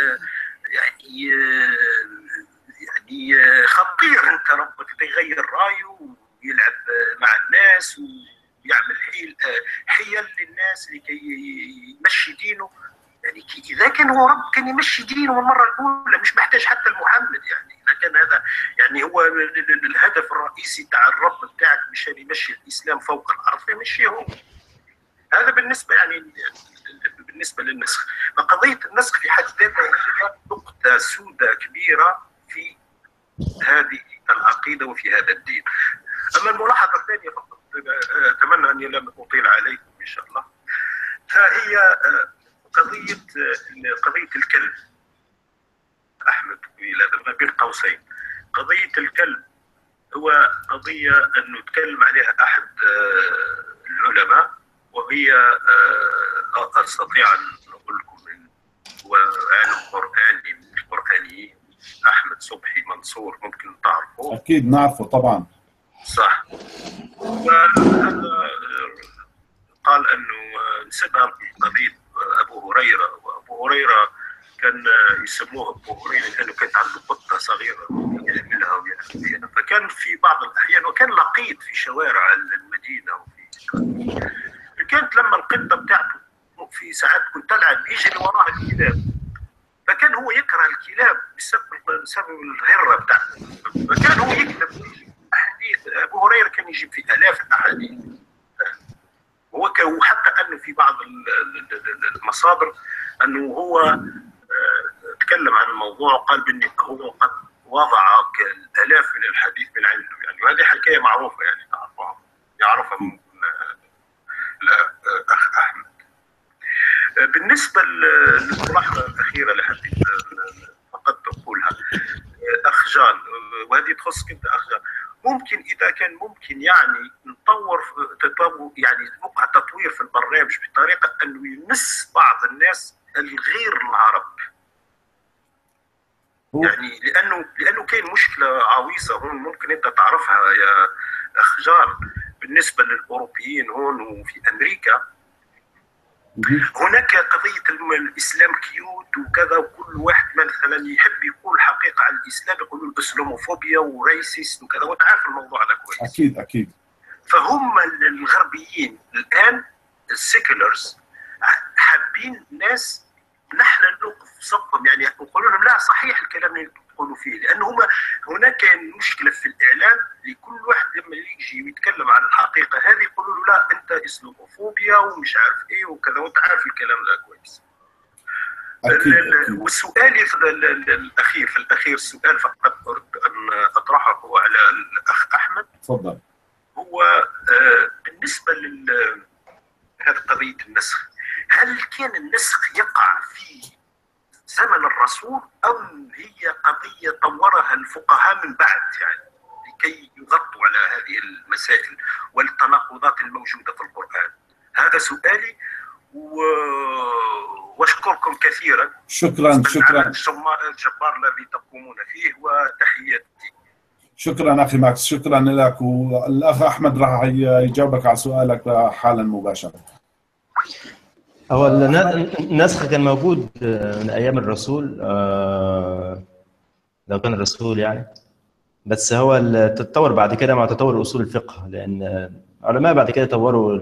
خطير. أنت ربك يغير رأيه ويلعب مع الناس ويعمل حيل للناس لكي يمشي دينه. يعني إذا كان هو رب كان يمشي دينه من المرة الأولى، مش محتاج حتى المحمد يعني. إذا كان هذا يعني هو الهدف الرئيسي تاع الرب بتاعك مشان يمشي الإسلام فوق الأرض، يمشيه هو. هذا بالنسبه يعني بالنسبه للنسخ. فقضيه النسخ في حد ذاتها هي نقطه سوداء كبيره في هذه العقيده وفي هذا الدين. اما الملاحظه الثانيه فقط اتمنى اني لم اطيل عليكم ان شاء الله، فهي قضيه الكلب. احمد ما بين قوسين، قضيه الكلب هو قضيه انه تكلم عليها احد العلماء، وهي استطيع ان اقول لكم هو عالم قراني من القرانيين، احمد صبحي منصور، ممكن تعرفوه. اكيد نعرفه طبعا. صح. وهذا قال انه نسبها قضيه ابو هريره، وابو هريره كان يسموه ابو هريره لانه كانت عنده قطه صغيره يحملها ويحملها، فكان في بعض الاحيان وكان لقيط في شوارع المدينه كانت لما القطه بتاعته في ساعات كنت تلعب يجري وراها الكلاب، فكان هو يكره الكلاب بسبب الهره بتاعته، فكان هو يكتب احاديث. ابو هريره كان يجيب في الاف الاحاديث، وحتى انه في بعض المصادر انه هو تكلم عن الموضوع وقال بانه هو قد وضع الالاف من الحديث من عنده يعني، وهذه حكايه معروفه يعني يعرفها الاخ احمد. بالنسبه للملاحظه الاخيره اللي حبيت فقط اقولها اخ جان، وهذه تخصك انت اخ جان، ممكن اذا كان ممكن يعني نطور يعني نوقع تطوير في البرنامج بطريقه انه يمس بعض الناس الغير العرب، يعني لانه كاين مشكله عويصه هون ممكن انت تعرفها يا اخ جان بالنسبه للاوروبيين هون وفي امريكا. هناك قضيه الاسلام كيوت وكذا، وكل واحد مثلا يحب يقول الحقيقه عن الاسلام يقولوا الاسلاموفوبيا وريسيست وكذا، وتعرف الموضوع هذا كويس. اكيد. فهم الغربيين الان السيكولرز حابين ناس نحن نوقف صفهم، يعني نقول لهم لا صحيح الكلام اللي تقولوا فيه، لانه هم هناك مشكله في الاعلام لكل واحد لما يجي ويتكلم عن الحقيقه هذه يقولوا له لا انت اسلاموفوبيا ومش عارف ايه وكذا، وانت عارف الكلام ده كويس. وسؤالي في الاخير سؤال فقط اريد ان اطرحه على الاخ احمد. تفضل. هو بالنسبه هذه قضيه النسخ، هل كان النسخ يقع في زمن الرسول ام هي قضيه طورها الفقهاء من بعد يعني لكي يغطوا على هذه المسائل والتناقضات الموجوده في القران؟ هذا سؤالي واشكركم كثيرا. شكرا الجبار الذي تقومون فيه، وتحياتي. شكرا اخي ماكس، شكرا لك. والاخ احمد راح يجاوبك على سؤالك حالا مباشره. هو النسخ كان موجود من ايام الرسول، لو كان الرسول يعني، بس هو تطور بعد كده مع تطور اصول الفقه، لان علماء بعد كده طوروا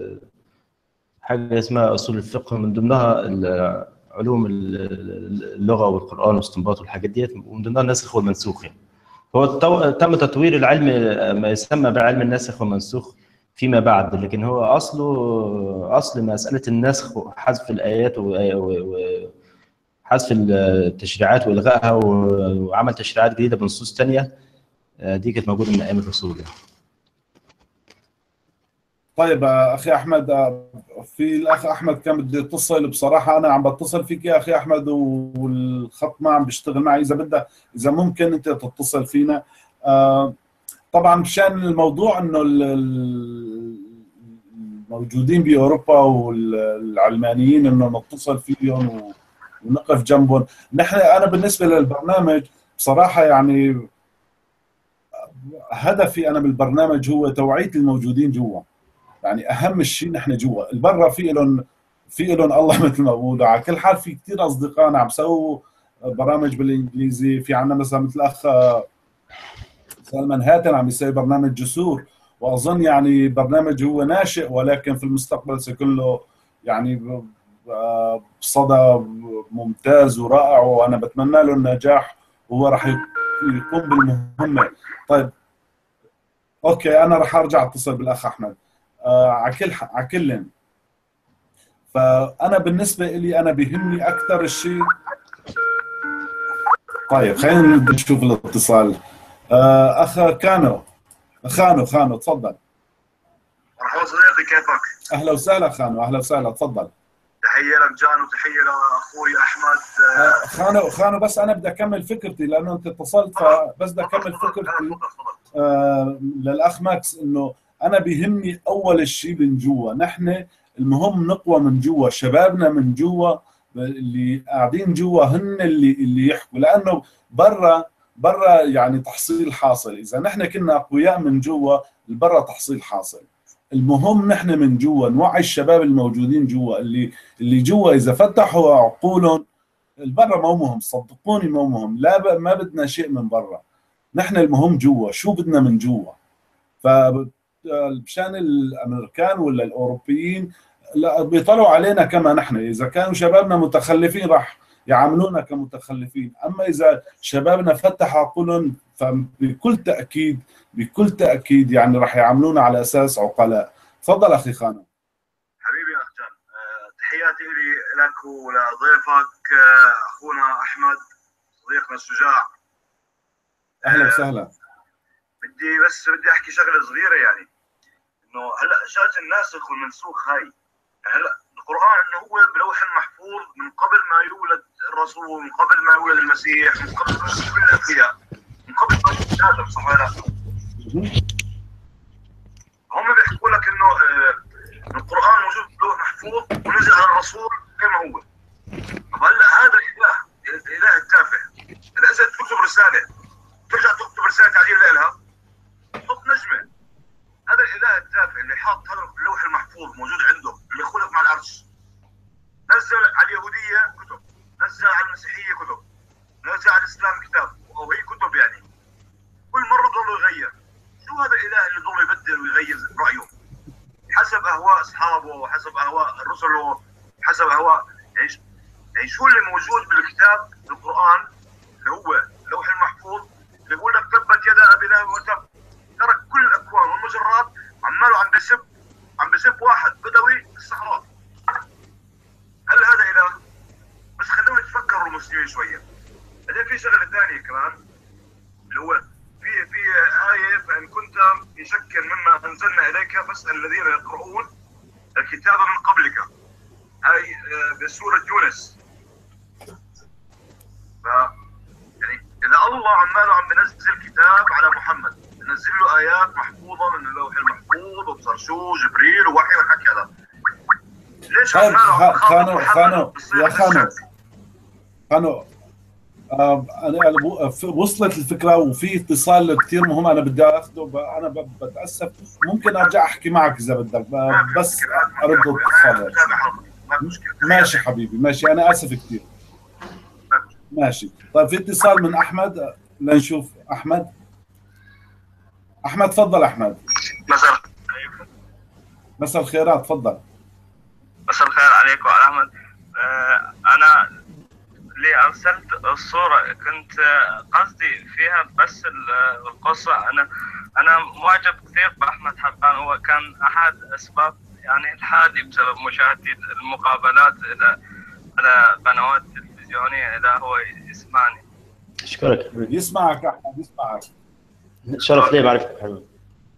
حاجه اسمها اصول الفقه، من ضمنها علوم اللغه والقران والاستنباط والحاجات ديت، ومن ضمنها الناسخ والمنسوخ. يعني هو تم تطوير العلم ما يسمى بعلم الناسخ والمنسوخ فيما بعد، لكن هو اصل مساله النسخ وحذف الايات وحذف التشريعات والغائها وعمل تشريعات جديده بنصوص ثانيه، دي كانت موجوده من ايام الرسول. طيب اخي احمد، في الاخ احمد كان بده يتصل، بصراحه انا عم بتصل فيك يا اخي احمد والخط ما عم بيشتغل معي، اذا ممكن انت تتصل فينا. طبعا مشان الموضوع انه الموجودين باوروبا والعلمانيين انه نتصل فيهم ونقف جنبهم. انا بالنسبه للبرنامج بصراحه يعني هدفي انا بالبرنامج هو توعيه الموجودين جوا، يعني اهم شيء نحن جوا، البرة في لهم الله مثل ما بقولوا. على كل حال في كثير اصدقائنا عم يسووا برامج بالانجليزي، في عندنا مثلا مثل الاخ سلمان هاتن عم يسوي برنامج جسور، واظن يعني برنامج هو ناشئ ولكن في المستقبل سيكون له يعني صدى ممتاز ورائع، وانا بتمنى له النجاح وهو راح يقوم بالمهمه. طيب اوكي، انا راح ارجع اتصل بالاخ احمد. على كل فانا بالنسبه لي انا بيهمني اكثر الشيء. طيب خلينا نشوف الاتصال. اخ خانو تفضل. مرحبا صديقي، كيفك؟ اهلا وسهلا خانو، اهلا وسهلا، تفضل. تحيه لك جان وتحيه لاخوي احمد. خانو بس انا بدي اكمل فكرتي لانه انت اتصلت، فبس بدي اكمل فكرتي للاخ ماكس، انه انا بيهمني اول شيء من جوا، نحن المهم نقوى من جوا، شبابنا من جوا اللي قاعدين جوا هن اللي يحكوا، لانه برا يعني تحصيل حاصل. اذا نحن كنا اقوياء من جوا، برا تحصيل حاصل. المهم نحن من جوا نوعي الشباب الموجودين جوا، اللي جوا اذا فتحوا عقولهم البرا مو مهم، صدقوني مو مهم، لا ما بدنا شيء من برا، نحن المهم جوا، شو بدنا من جوا. فبشان الامريكان ولا الاوروبيين لا بيطلعوا علينا كما نحن، اذا كانوا شبابنا متخلفين راح يعاملونا كمتخلفين، اما اذا شبابنا فتح عقولهم فبكل تاكيد يعني راح يعاملونا على اساس عقلاء. تفضل اخي خانم. حبيبي يا اخ جان، تحياتي لي لك ولضيفك اخونا احمد صديقنا الشجاع. اهلا وسهلا. بدي احكي شغله صغيره، يعني انه هلا شات الناسخ والمنسوخ هاي، هلا القران انه هو بلوح المحفوظ من قبل ما يولد الرسول، من قبل ما يولد المسيح، من قبل ما يولد كل الانبياء، من قبل ما يولد ادم، صح ولا لا؟ هم بيحكوا لك انه القران موجود بلوح محفوظ ونزل على الرسول كما هو. طب هلا هذا الاله التافه، اذا انت تكتب رساله ترجع تكتب رساله تعديل لها، حط نجمه. هذا الاله التافه اللي حاط هذا اللوح المحفوظ موجود عنده، اللي خلق مع العرش، نزل على اليهوديه كتب، نزل على المسيحيه كتب، نزل على الاسلام كتاب، او هي كتب يعني. كل مره ضل يغير. شو هذا الاله اللي ضل يبدل ويغير رايه حسب اهواء اصحابه وحسب اهواء رسله، حسب اهواء يعني شو اللي موجود بالكتاب القران اللي هو اللوح المحفوظ اللي بيقول لك تبت يدا ابي لهب وتب، ترك كل الاكوان والمجرات عماله عم بسب واحد بدوي في الصحراء. هل هذا اله؟ بس خلونا نتفكروا المسلمين شويه. بعدين في شغله ثانيه كمان اللي هو في آية فإن كنت في شك مما أنزلنا إليك فاسأل الذين يقرؤون الكتاب من قبلك، هاي بسورة يونس. يعني إذا الله عماله عم بنزل كتاب على محمد، بنزل له آيات محفوظة من اللوح المحفوظ وبصرشوه جبريل ووحي والحكي هذا، ليش عماله خانو انا وصلت الفكره وفي اتصال كثير مهم انا بدي اخذه. انا بتاسف، ممكن ارجع احكي معك اذا بدك، بس ارد الاتصال. ماشي حبيبي، ماشي، انا اسف كثير. ماشي. طيب في اتصال من احمد، لنشوف احمد. تفضل احمد. مساء الخيرات، تفضل. مساء الخير عليك وعلى احمد. انا اللي ارسلت الصوره كنت قصدي فيها بس القصه. انا معجب كثير باحمد حقان، هو كان احد اسباب يعني الحادي بسبب مشاهدتي المقابلات على قنوات تلفزيونيه اذا هو يسمعني. اشكرك. يسمعك احمد، يسمعك. شرف لي معرفتك حبيبي.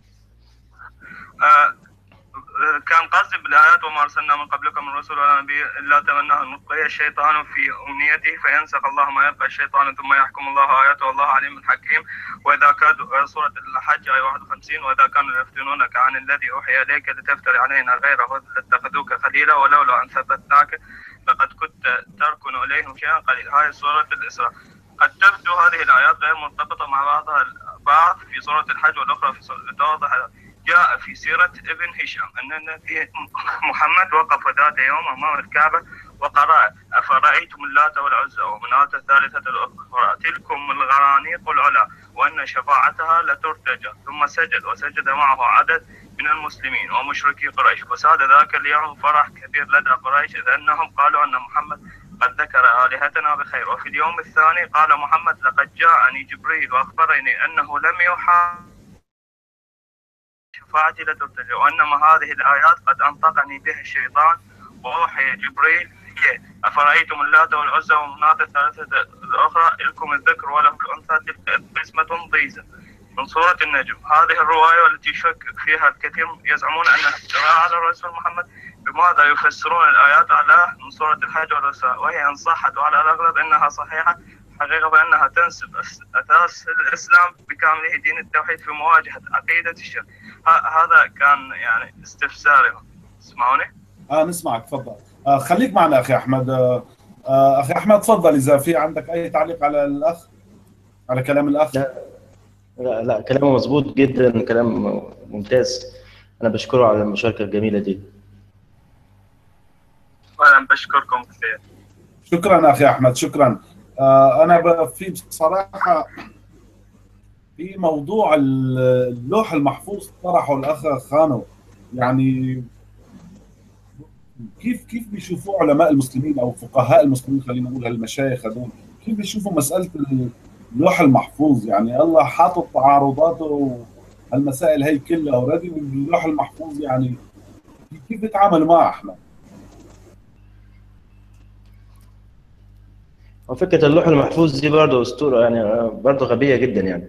كان قصدي بالآيات وما أرسلنا من قبلكم من رسول ولا نبي إلا تمناه أن يلقي الشيطان في أمنيته فينسخ الله ما يلقى الشيطان ثم يحكم الله آياته والله عليم حكيم. وإذا كانوا سورة الحج آية 51 وإذا كانوا يفتنونك عن الذي أوحي إليك لتفتري علينا غيره لاتخذوك خليلا ولولا أن ثبتناك لقد كنت تركن إليهم شيئا قليلا. هاي سورة الإسراء. قد تبدو هذه الآيات غير مرتبطة مع بعضها البعض في سورة الحج والأخرى في سورة توضح. جاء في سيرة ابن هشام أن في محمد وقف ذات يوم أمام الكعبة وقرأ أفرأيتم اللات والعزى ومناة الثالثة الأخرى تلكم الغرانيق العلا وأن شفاعتها لترتجى. ثم سجد وسجد معه عدد من المسلمين ومشركي قريش وساد ذاك اليوم فرح كبير لدى قريش إذ أنهم قالوا أن محمد قد ذكر آلهتنا بخير. وفي اليوم الثاني قال محمد لقد جاءني جبريل وأخبرني أنه لم يوحى شفاعتي لترتجى وأنما هذه الآيات قد أنطقني بها الشيطان وأوحي جبريل هي أفرأيتم اللات والعزى ومناة الثلاثة الأخرى لكم الذكر وله الأنثى تلك قسمة ضيزى من سورة النجم. هذه الرواية والتي يشكك فيها الكثير يزعمون أنها افتراء على الرسول محمد. بماذا يفسرون الآيات على من سورة الحج والإسراء وهي إن صحت وعلى الأغلب أنها صحيحة حقيقة بأنها تنسب أساس الإسلام بكامله دين التوحيد في مواجهة عقيدة الشرك. هذا كان يعني استفساري. تسمعوني؟ نسمعك تفضل. خليك معنا أخي أحمد. أخي أحمد تفضل إذا في عندك أي تعليق على الأخ، على كلام الأخ. لا كلامه مظبوط جدا، كلام ممتاز. أنا بشكره على المشاركة الجميلة دي. وأنا بشكركم كثير. شكرا أخي أحمد، شكرا. أنا في بصراحة في موضوع اللوح المحفوظ طرحه الأخ خانو، يعني كيف بيشوفوا علماء المسلمين أو فقهاء المسلمين، خلينا نقول هالمشايخ هذول، كيف بيشوفوا مسألة اللوح المحفوظ؟ يعني الله حاطط تعارضاته والمسائل هي كلها اوريدي، واللوح المحفوظ يعني كيف بيتعاملوا معه احنا؟ وفكرة اللوح المحفوظ دي برضه أسطورة، يعني برضه غبية جدا يعني.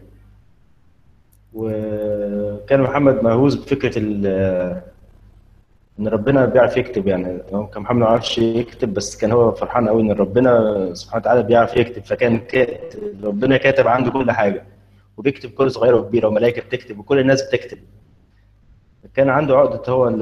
وكان محمد مهووس بفكرة إن ربنا بيعرف يكتب. يعني هو كان محمد ما بيعرفش يكتب، بس كان هو فرحان قوي إن ربنا سبحانه وتعالى بيعرف يكتب، فكان ربنا كاتب عنده كل حاجة، وبيكتب كل صغيرة وكبيرة، وملائكة بتكتب وكل الناس بتكتب. كان عنده عقدة هو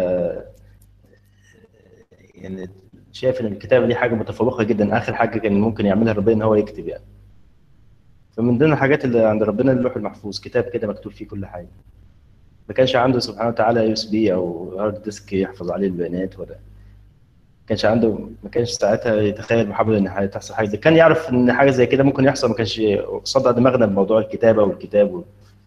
يعني شايف ان الكتابه دي حاجه متفوقه جدا، اخر حاجه كان ممكن يعملها ربنا ان هو يكتب يعني. فمن ضمن الحاجات اللي عند ربنا اللوح المحفوظ، كتاب كده مكتوب فيه كل حاجه. ما كانش عنده سبحانه وتعالى يو اس بي او هارد ديسك يحفظ عليه البيانات، ولا ما كانش ساعتها يتخيل محمد ان هتحصل حاجه. كان يعرف ان حاجه زي كده ممكن يحصل، ما كانش صدق دماغنا بموضوع الكتابه والكتاب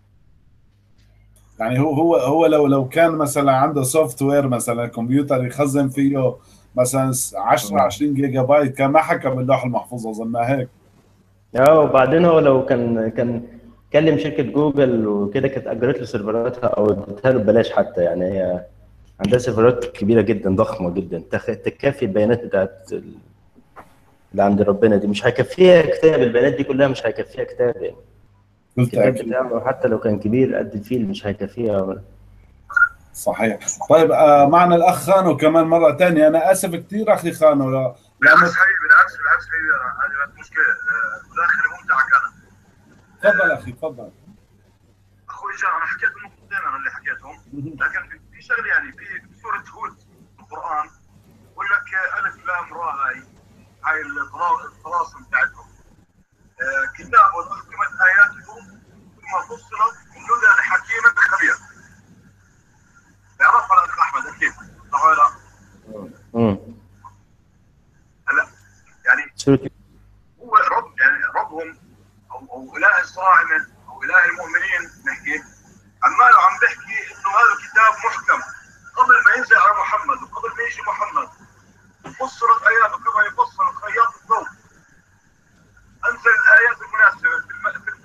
يعني هو لو كان مثلا عنده سوفت وير، مثلا كمبيوتر يخزن فيه مثلا 10-20 جيجا بايت، كان ما حكى باللوح المحفوظ، اظن هيك. وبعدين هو لو كان كلم شركه جوجل وكده، كانت اجرت له سيرفراتها او ادتها له ببلاش حتى. يعني هي عندها سيرفرات كبيره جدا ضخمه جدا تكفي البيانات بتاعت اللي عند ربنا دي. مش هيكفيها كتاب، البيانات دي كلها مش هيكفيها كتاب يعني. الكتاب بتاعه حتى لو كان كبير قد الفيل مش هيكفيها. صحيح. طيب معنا الاخ خانو كمان مره ثانيه. انا اسف كثير اخي خانو. بالعكس حبيبي، بالعكس حبيبي، هذه مش مشكله، مداخله ممتعه كانت. تفضل اخي تفضل. اخوي جان، انا حكيت النقطتين انا اللي حكيتهم، لكن في شغله يعني في سوره هود القران يقول لك الف لام راء، هاي الطلاسم بتاعتهم. كتاب احكمت اياته ثم فصلت من لدن حكيم خبير. يعرفها الاخ احمد اكيد، صح ولا لا؟ هلا يعني هو رب، يعني ربهم او اله الصائمه او اله المؤمنين نحكي، عماله عم بيحكي انه هذا الكتاب محكم قبل ما ينزل على محمد وقبل ما يجي محمد، فصلت اياته كما يفصل الخياط الثوب. انزل الايات المناسبه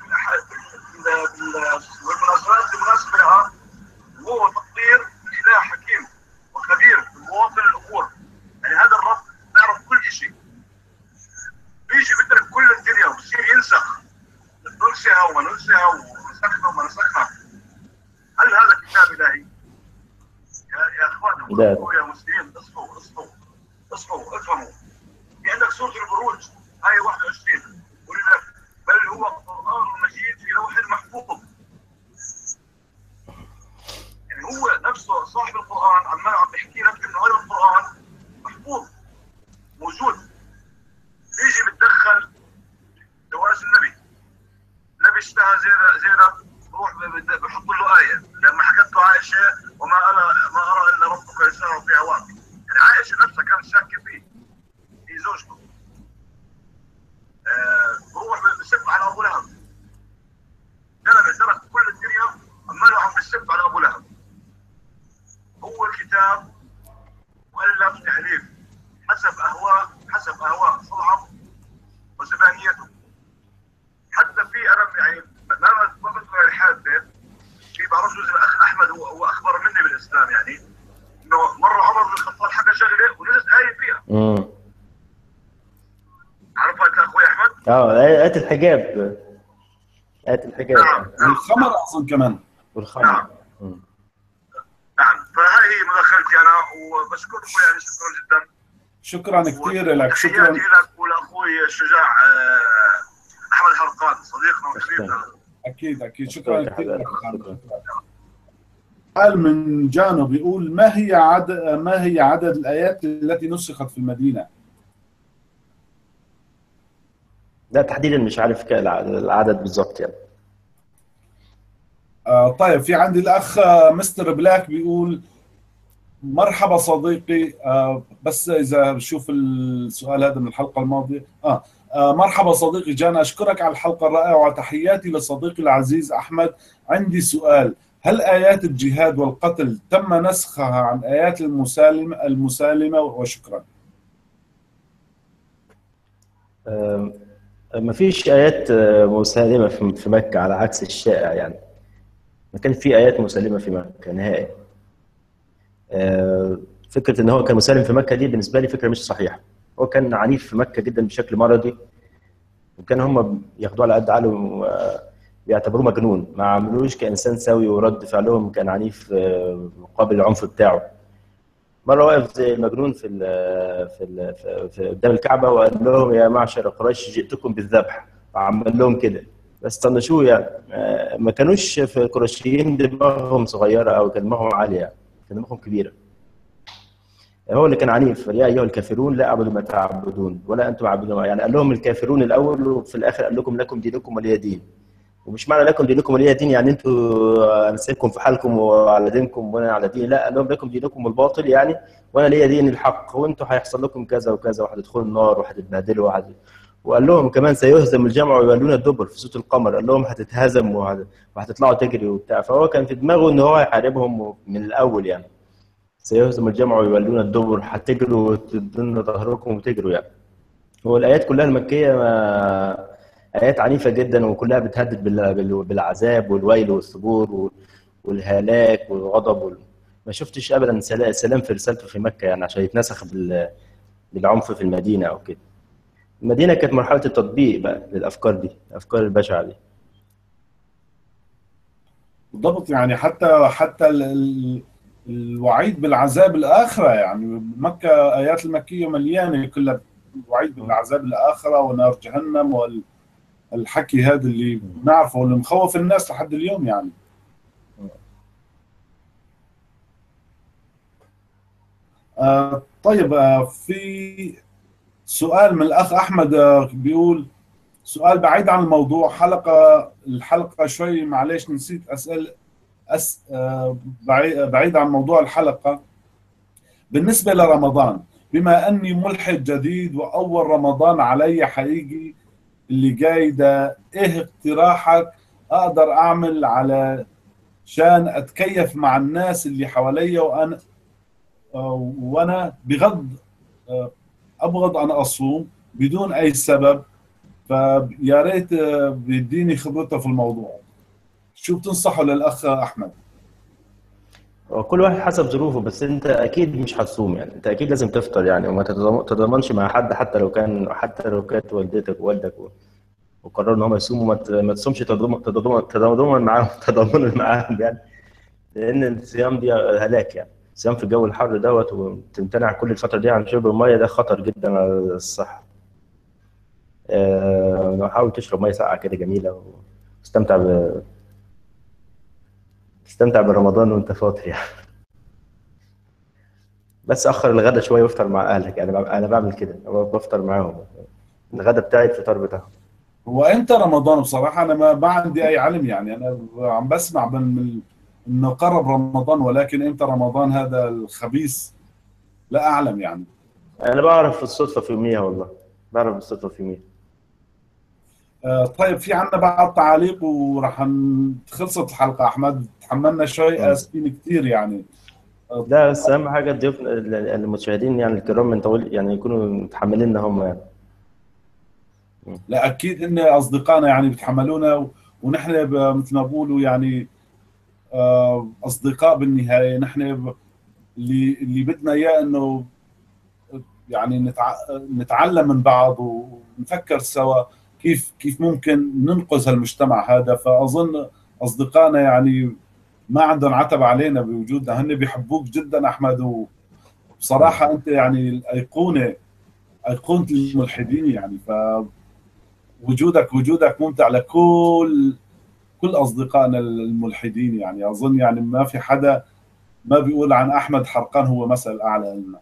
والمناسبات المناسبه لها، وهو تقدير اله حكيم وخبير بمواطن الامور. يعني هذا الرب بيعرف كل شيء، بيجي بيترك كل الدنيا وبصير ينسخ، ننسها وما ننسها ونسخنا وما نسخنا. هل هذا كتاب الهي؟ يا اخوان يا مسلمين، اصحوا افهموا. في عندك سوره البروج آية 21 يقول لك بل هو قرآن مجيد في لوح محفوظ. يعني هو نفسه صاحب القرآن عمال عم بيحكي لك انه هذا القرآن محفوظ موجود. بيجي بتدخل جواز النبي اشتهى زينب بروح بحط له آية لما حكت له عائشة وما أرى إلا ربك يسار في هواك. يعني عائشة نفسها كانت شاكة فيه، هي زوجته. بروح بسب على أبو لهب، ترك كل الدنيا عماله عم بسب على أبو لهب. هو الكتاب مؤلف تأليف حسب أهواء صلعه وزبانيته. حتى في أنا يعني ما بذكر الحادثة، في بعرف جزء الأخ أحمد هو أخبر مني بالإسلام، يعني إنه مرة عمر بن الخطاب حكى شغلة ونزل آية الحجاب. آية الحجاب. والخمر اظن كمان. والخمر. نعم. فهذه هي مداخلتي انا، وبشكركم يعني شكرا جدا. شكرا كثير لك. تحياتي شكرا لك ولاخوي الشجاع احمد حرقان صديقنا وحبيبنا. اكيد شكرا كثير لك. شكرا. سؤال من جانو بيقول ما هي عدد الآيات التي نسخت في المدينة؟ لا تحديدا مش عارف العدد بالظبط يعني. طيب في عندي الأخ مستر بلاك بيقول مرحبا صديقي. بس إذا بشوف السؤال هذا من الحلقة الماضية. مرحبا صديقي جان، أشكرك على الحلقة الرائعة وتحياتي لصديقي العزيز أحمد. عندي سؤال، هل آيات الجهاد والقتل تم نسخها عن آيات المسالمة؟ وشكرا. ما فيش آيات مسالمة في مكة على عكس الشائع يعني. ما كان في آيات مسالمة في مكة نهائي. فكرة إن هو كان مسالم في مكة دي بالنسبة لي فكرة مش صحيحة. هو كان عنيف في مكة جدا بشكل مرضي، وكان هم ياخدوه على قد عقله بيعتبروه مجنون، ما عملوش كإنسان سوي، ورد فعلهم كان عنيف مقابل العنف بتاعه. مرة واقف زي المجنون في قدام الكعبة وقال لهم يا معشر قريش جئتكم بالذبح، وعمل لهم كده بس طنشوه يعني. ما كانوش في القرشيين دماغهم صغيرة أو كان دماغهم عالية يعني. كان دماغهم كبيرة. هو اللي كان عنيف، يا أيها الكافرون لا أعبد ما تعبدون ولا أنتم عابدون، يعني قال لهم الكافرون الأول وفي الآخر قال لكم دينكم ولي دين. ومش معنى لكم دينكم ولي دين يعني انتوا انا سايبكم في حالكم وعلى دينكم وانا على دين، لا، قال لهم لكم دينكم الباطل يعني وانا ليا دين الحق، وانتوا هيحصل لكم كذا وكذا، وهتدخلوا النار وهتتبهدلوا وقال لهم كمان سيهزم الجمع ويولون الدبر في سورة القمر، قال لهم هتتهزم وهتطلعوا تجري وبتاع. فهو كان في دماغه ان هو هيحاربهم من الاول يعني. سيهزم الجمع ويولون الدبر، هتجروا وتدنوا ظهركم وتجروا يعني. هو الايات كلها المكيه آيات عنيفة جدا، وكلها بتهدد بالعذاب والويل والثبور والهلاك والغضب ما شفتش أبدا سلام في رسالته في مكة يعني عشان يتنسخ بالعنف في المدينة أو كده. المدينة كانت مرحلة التطبيق بقى للأفكار دي، الأفكار البشعة دي. بالضبط يعني حتى الوعيد بالعذاب الآخرة يعني. مكة آيات المكية مليانة كلها وعيد بالعذاب الآخرة ونار جهنم والحكي هذا اللي بنعرفه واللي مخوف الناس لحد اليوم يعني. طيب في سؤال من الأخ أحمد بيقول سؤال بعيد عن الموضوع. الحلقة شوي معليش نسيت أسأل بعيد عن موضوع الحلقة. بالنسبة لرمضان، بما أني ملحد جديد وأول رمضان علي حقيقي اللي جاي ده، إيه اقتراحك أقدر أعمل علشان أتكيف مع الناس اللي حواليا وأنا أبغض أن أصوم بدون أي سبب؟ فيا ريت بيديني خبرته في الموضوع. شو بتنصحه للأخ أحمد؟ كل واحد حسب ظروفه، بس انت اكيد مش هتصوم يعني. انت اكيد لازم تفطر يعني، وما تتضامنش مع حد حتى لو كانت والدتك ووالدك وقرروا ان هم يصوموا، ما تصومش تضامن معاهم يعني. لان الصيام دي هلاك يعني. الصيام في الجو الحر دوت وتمتنع كل الفتره دي عن شرب الميه، ده خطر جدا على الصحه. حاول تشرب ميه ساقعه كده جميله تستمتع برمضان وانت فاطر يعني. بس اخر الغدا شويه وافطر مع اهلك يعني. انا بعمل كده، بفطر معاهم. الغدا بتاعي الفطار بتاعهم. هو امتى رمضان؟ بصراحه انا ما عندي اي علم يعني. انا عم بسمع انه قرب رمضان، ولكن امتى رمضان هذا الخبيث لا اعلم يعني. انا بعرف الصدفه في يوميها، والله بعرف بالصدفه في يوميها. طيب في عندنا بعض تعاليق وراح خلصت الحلقه. احمد تحملنا شوي، اسفين كثير يعني. لا بس اهم حاجه ضيوفنا المشاهدين يعني الكرام من طويل يعني يكونوا متحمليننا هم يعني. لا اكيد ان اصدقائنا يعني بيتحملونا، ونحن مثل ما بقولوا يعني اصدقاء بالنهايه. نحن اللي بدنا اياه انه يعني نتعلم من بعض ونفكر سوا. كيف ممكن ننقذ هالمجتمع هذا. فاظن اصدقائنا يعني ما عندهم عتب علينا بوجودنا، هن بيحبوك جدا احمد، وبصراحه انت يعني الايقونه، ايقونه الملحدين يعني. فوجودك ممتع لكل اصدقائنا الملحدين يعني. اظن يعني ما في حدا ما بيقول عن احمد حرقان هو مثل اعلى لنا.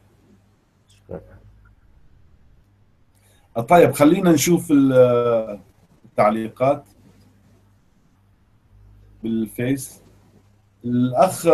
طيب خلينا نشوف التعليقات بالفيس. الاخ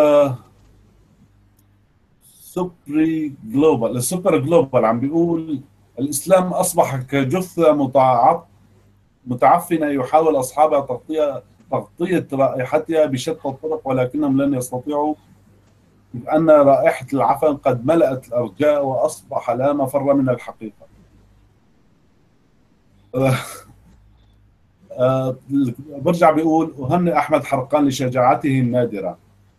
السوبر جلوبال عم بيقول الاسلام اصبح كجثه متعفنه يحاول اصحابها تغطيه رائحتها بشتى الطرق ولكنهم لن يستطيعوا، لان رائحه العفن قد ملأت الارجاء واصبح لا مفر من الحقيقه. برجع بيقول أهنئ أحمد حرقان لشجاعته النادرة.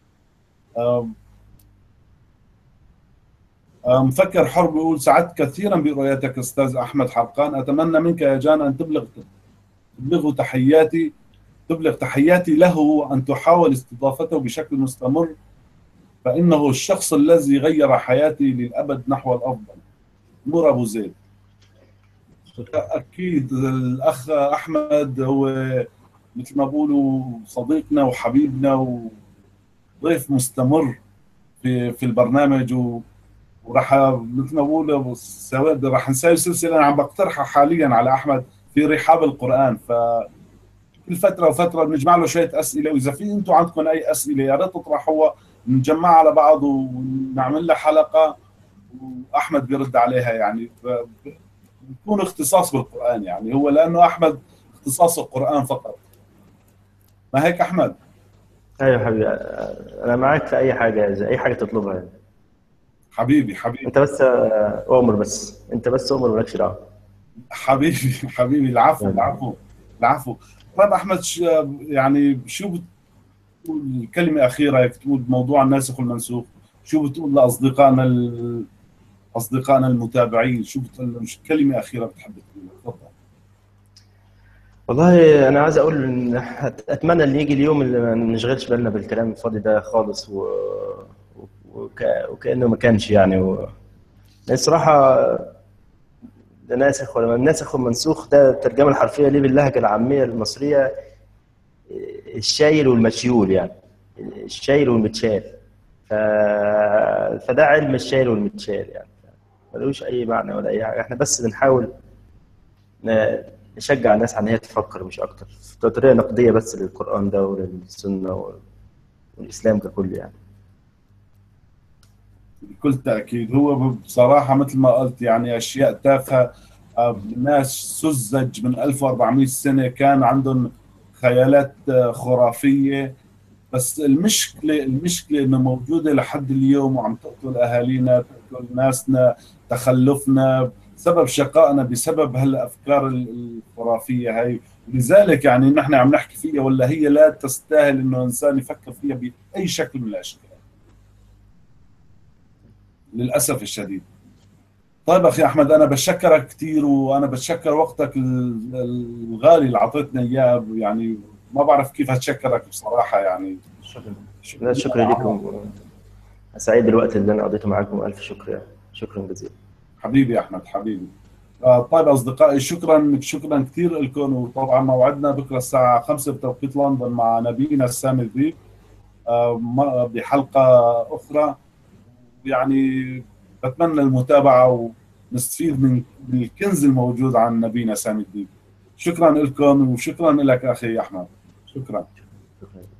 مفكر حر بيقول سعدت كثيرا برؤيتك أستاذ أحمد حرقان، أتمنى منك يا جان أن تبلغ تحياتي له وأن تحاول استضافته بشكل مستمر، فإنه الشخص الذي غير حياتي للأبد نحو الأفضل. نور أبو زيد. أكيد الأخ أحمد هو مثل ما بقولوا صديقنا وحبيبنا وضيف مستمر في البرنامج، وراح مثل ما بقولوا راح نسوي سلسلة أنا عم بقترحها حاليا على أحمد في رحاب القرآن. فكل فترة وفترة بنجمع له شوية أسئلة، وإذا في أنتم عندكم أي أسئلة يا ريت تطرحوها نجمعها على بعض ونعمل لها حلقة وأحمد بيرد عليها. يعني بيكون اختصاص بالقرآن يعني، هو لأنه أحمد اختصاصه القرآن فقط. ما هيك أحمد؟ ايوه حبيبي، انا معاك في اي حاجه، اذا اي حاجه تطلبها يعني. حبيبي انت بس اؤمر، انت بس اؤمر مالكش دعوه. حبيبي العفو. طيب أحمد يعني شو بتقول كلمة أخيرة هيك تقول بموضوع الناسخ والمنسوخ؟ شو بتقول لأصدقائنا المتابعين؟ شو بتقول لهم كلمة أخيرة بتحب تقولها؟ تفضل. والله انا عايز اقول ان اتمنى ان يجي اليوم اللي ما نشغلش بالنا بالكلام الفاضي ده خالص وكانه ما كانش يعني الصراحه ده ناسخ ولا الناسخ والمنسوخ ده الترجمه الحرفيه ليه باللهجه العاميه المصريه الشايل والمشيول، يعني الشايل والمتشال. فده علم الشايل والمتشال يعني، ملوش اي معنى ولا اي حاجه. احنا بس بنحاول نشجع الناس على ان هي تفكر مش اكتر، بطريقه نقديه بس للقران ده وللسنه والاسلام ككل يعني. بكل تاكيد. هو بصراحه مثل ما قلت يعني اشياء تافهه، ناس سذج من 1400 سنه كان عندهم خيالات خرافيه، بس المشكله انه موجوده لحد اليوم وعم تقتل اهالينا، تقتل ناسنا، تخلفنا بسبب شقائنا، بسبب هالافكار الخرافيه هاي. لذلك يعني نحن عم نحكي فيها، ولا هي لا تستاهل انه انسان يفكر فيها باي شكل من الاشكال للاسف الشديد. طيب اخي احمد، انا بتشكرك كثير، وانا بتشكر وقتك الغالي اللي اعطيتنا اياه. يعني ما بعرف كيف اتشكرك بصراحه يعني. شكرا لكم، سعيد بالوقت اللي انا قضيته معاكم، الف شكر يعني. شكرا جزيلا حبيبي احمد حبيبي. طيب اصدقائي، شكرا كثير لكم. وطبعا موعدنا بكره الساعه 5 بتوقيت لندن مع نبينا السامي الذيب بحلقه اخرى. يعني بتمنى المتابعه ونستفيد من الكنز الموجود عن نبينا سامي الذيب. شكرا لكم وشكرا لك اخي احمد. شكرا.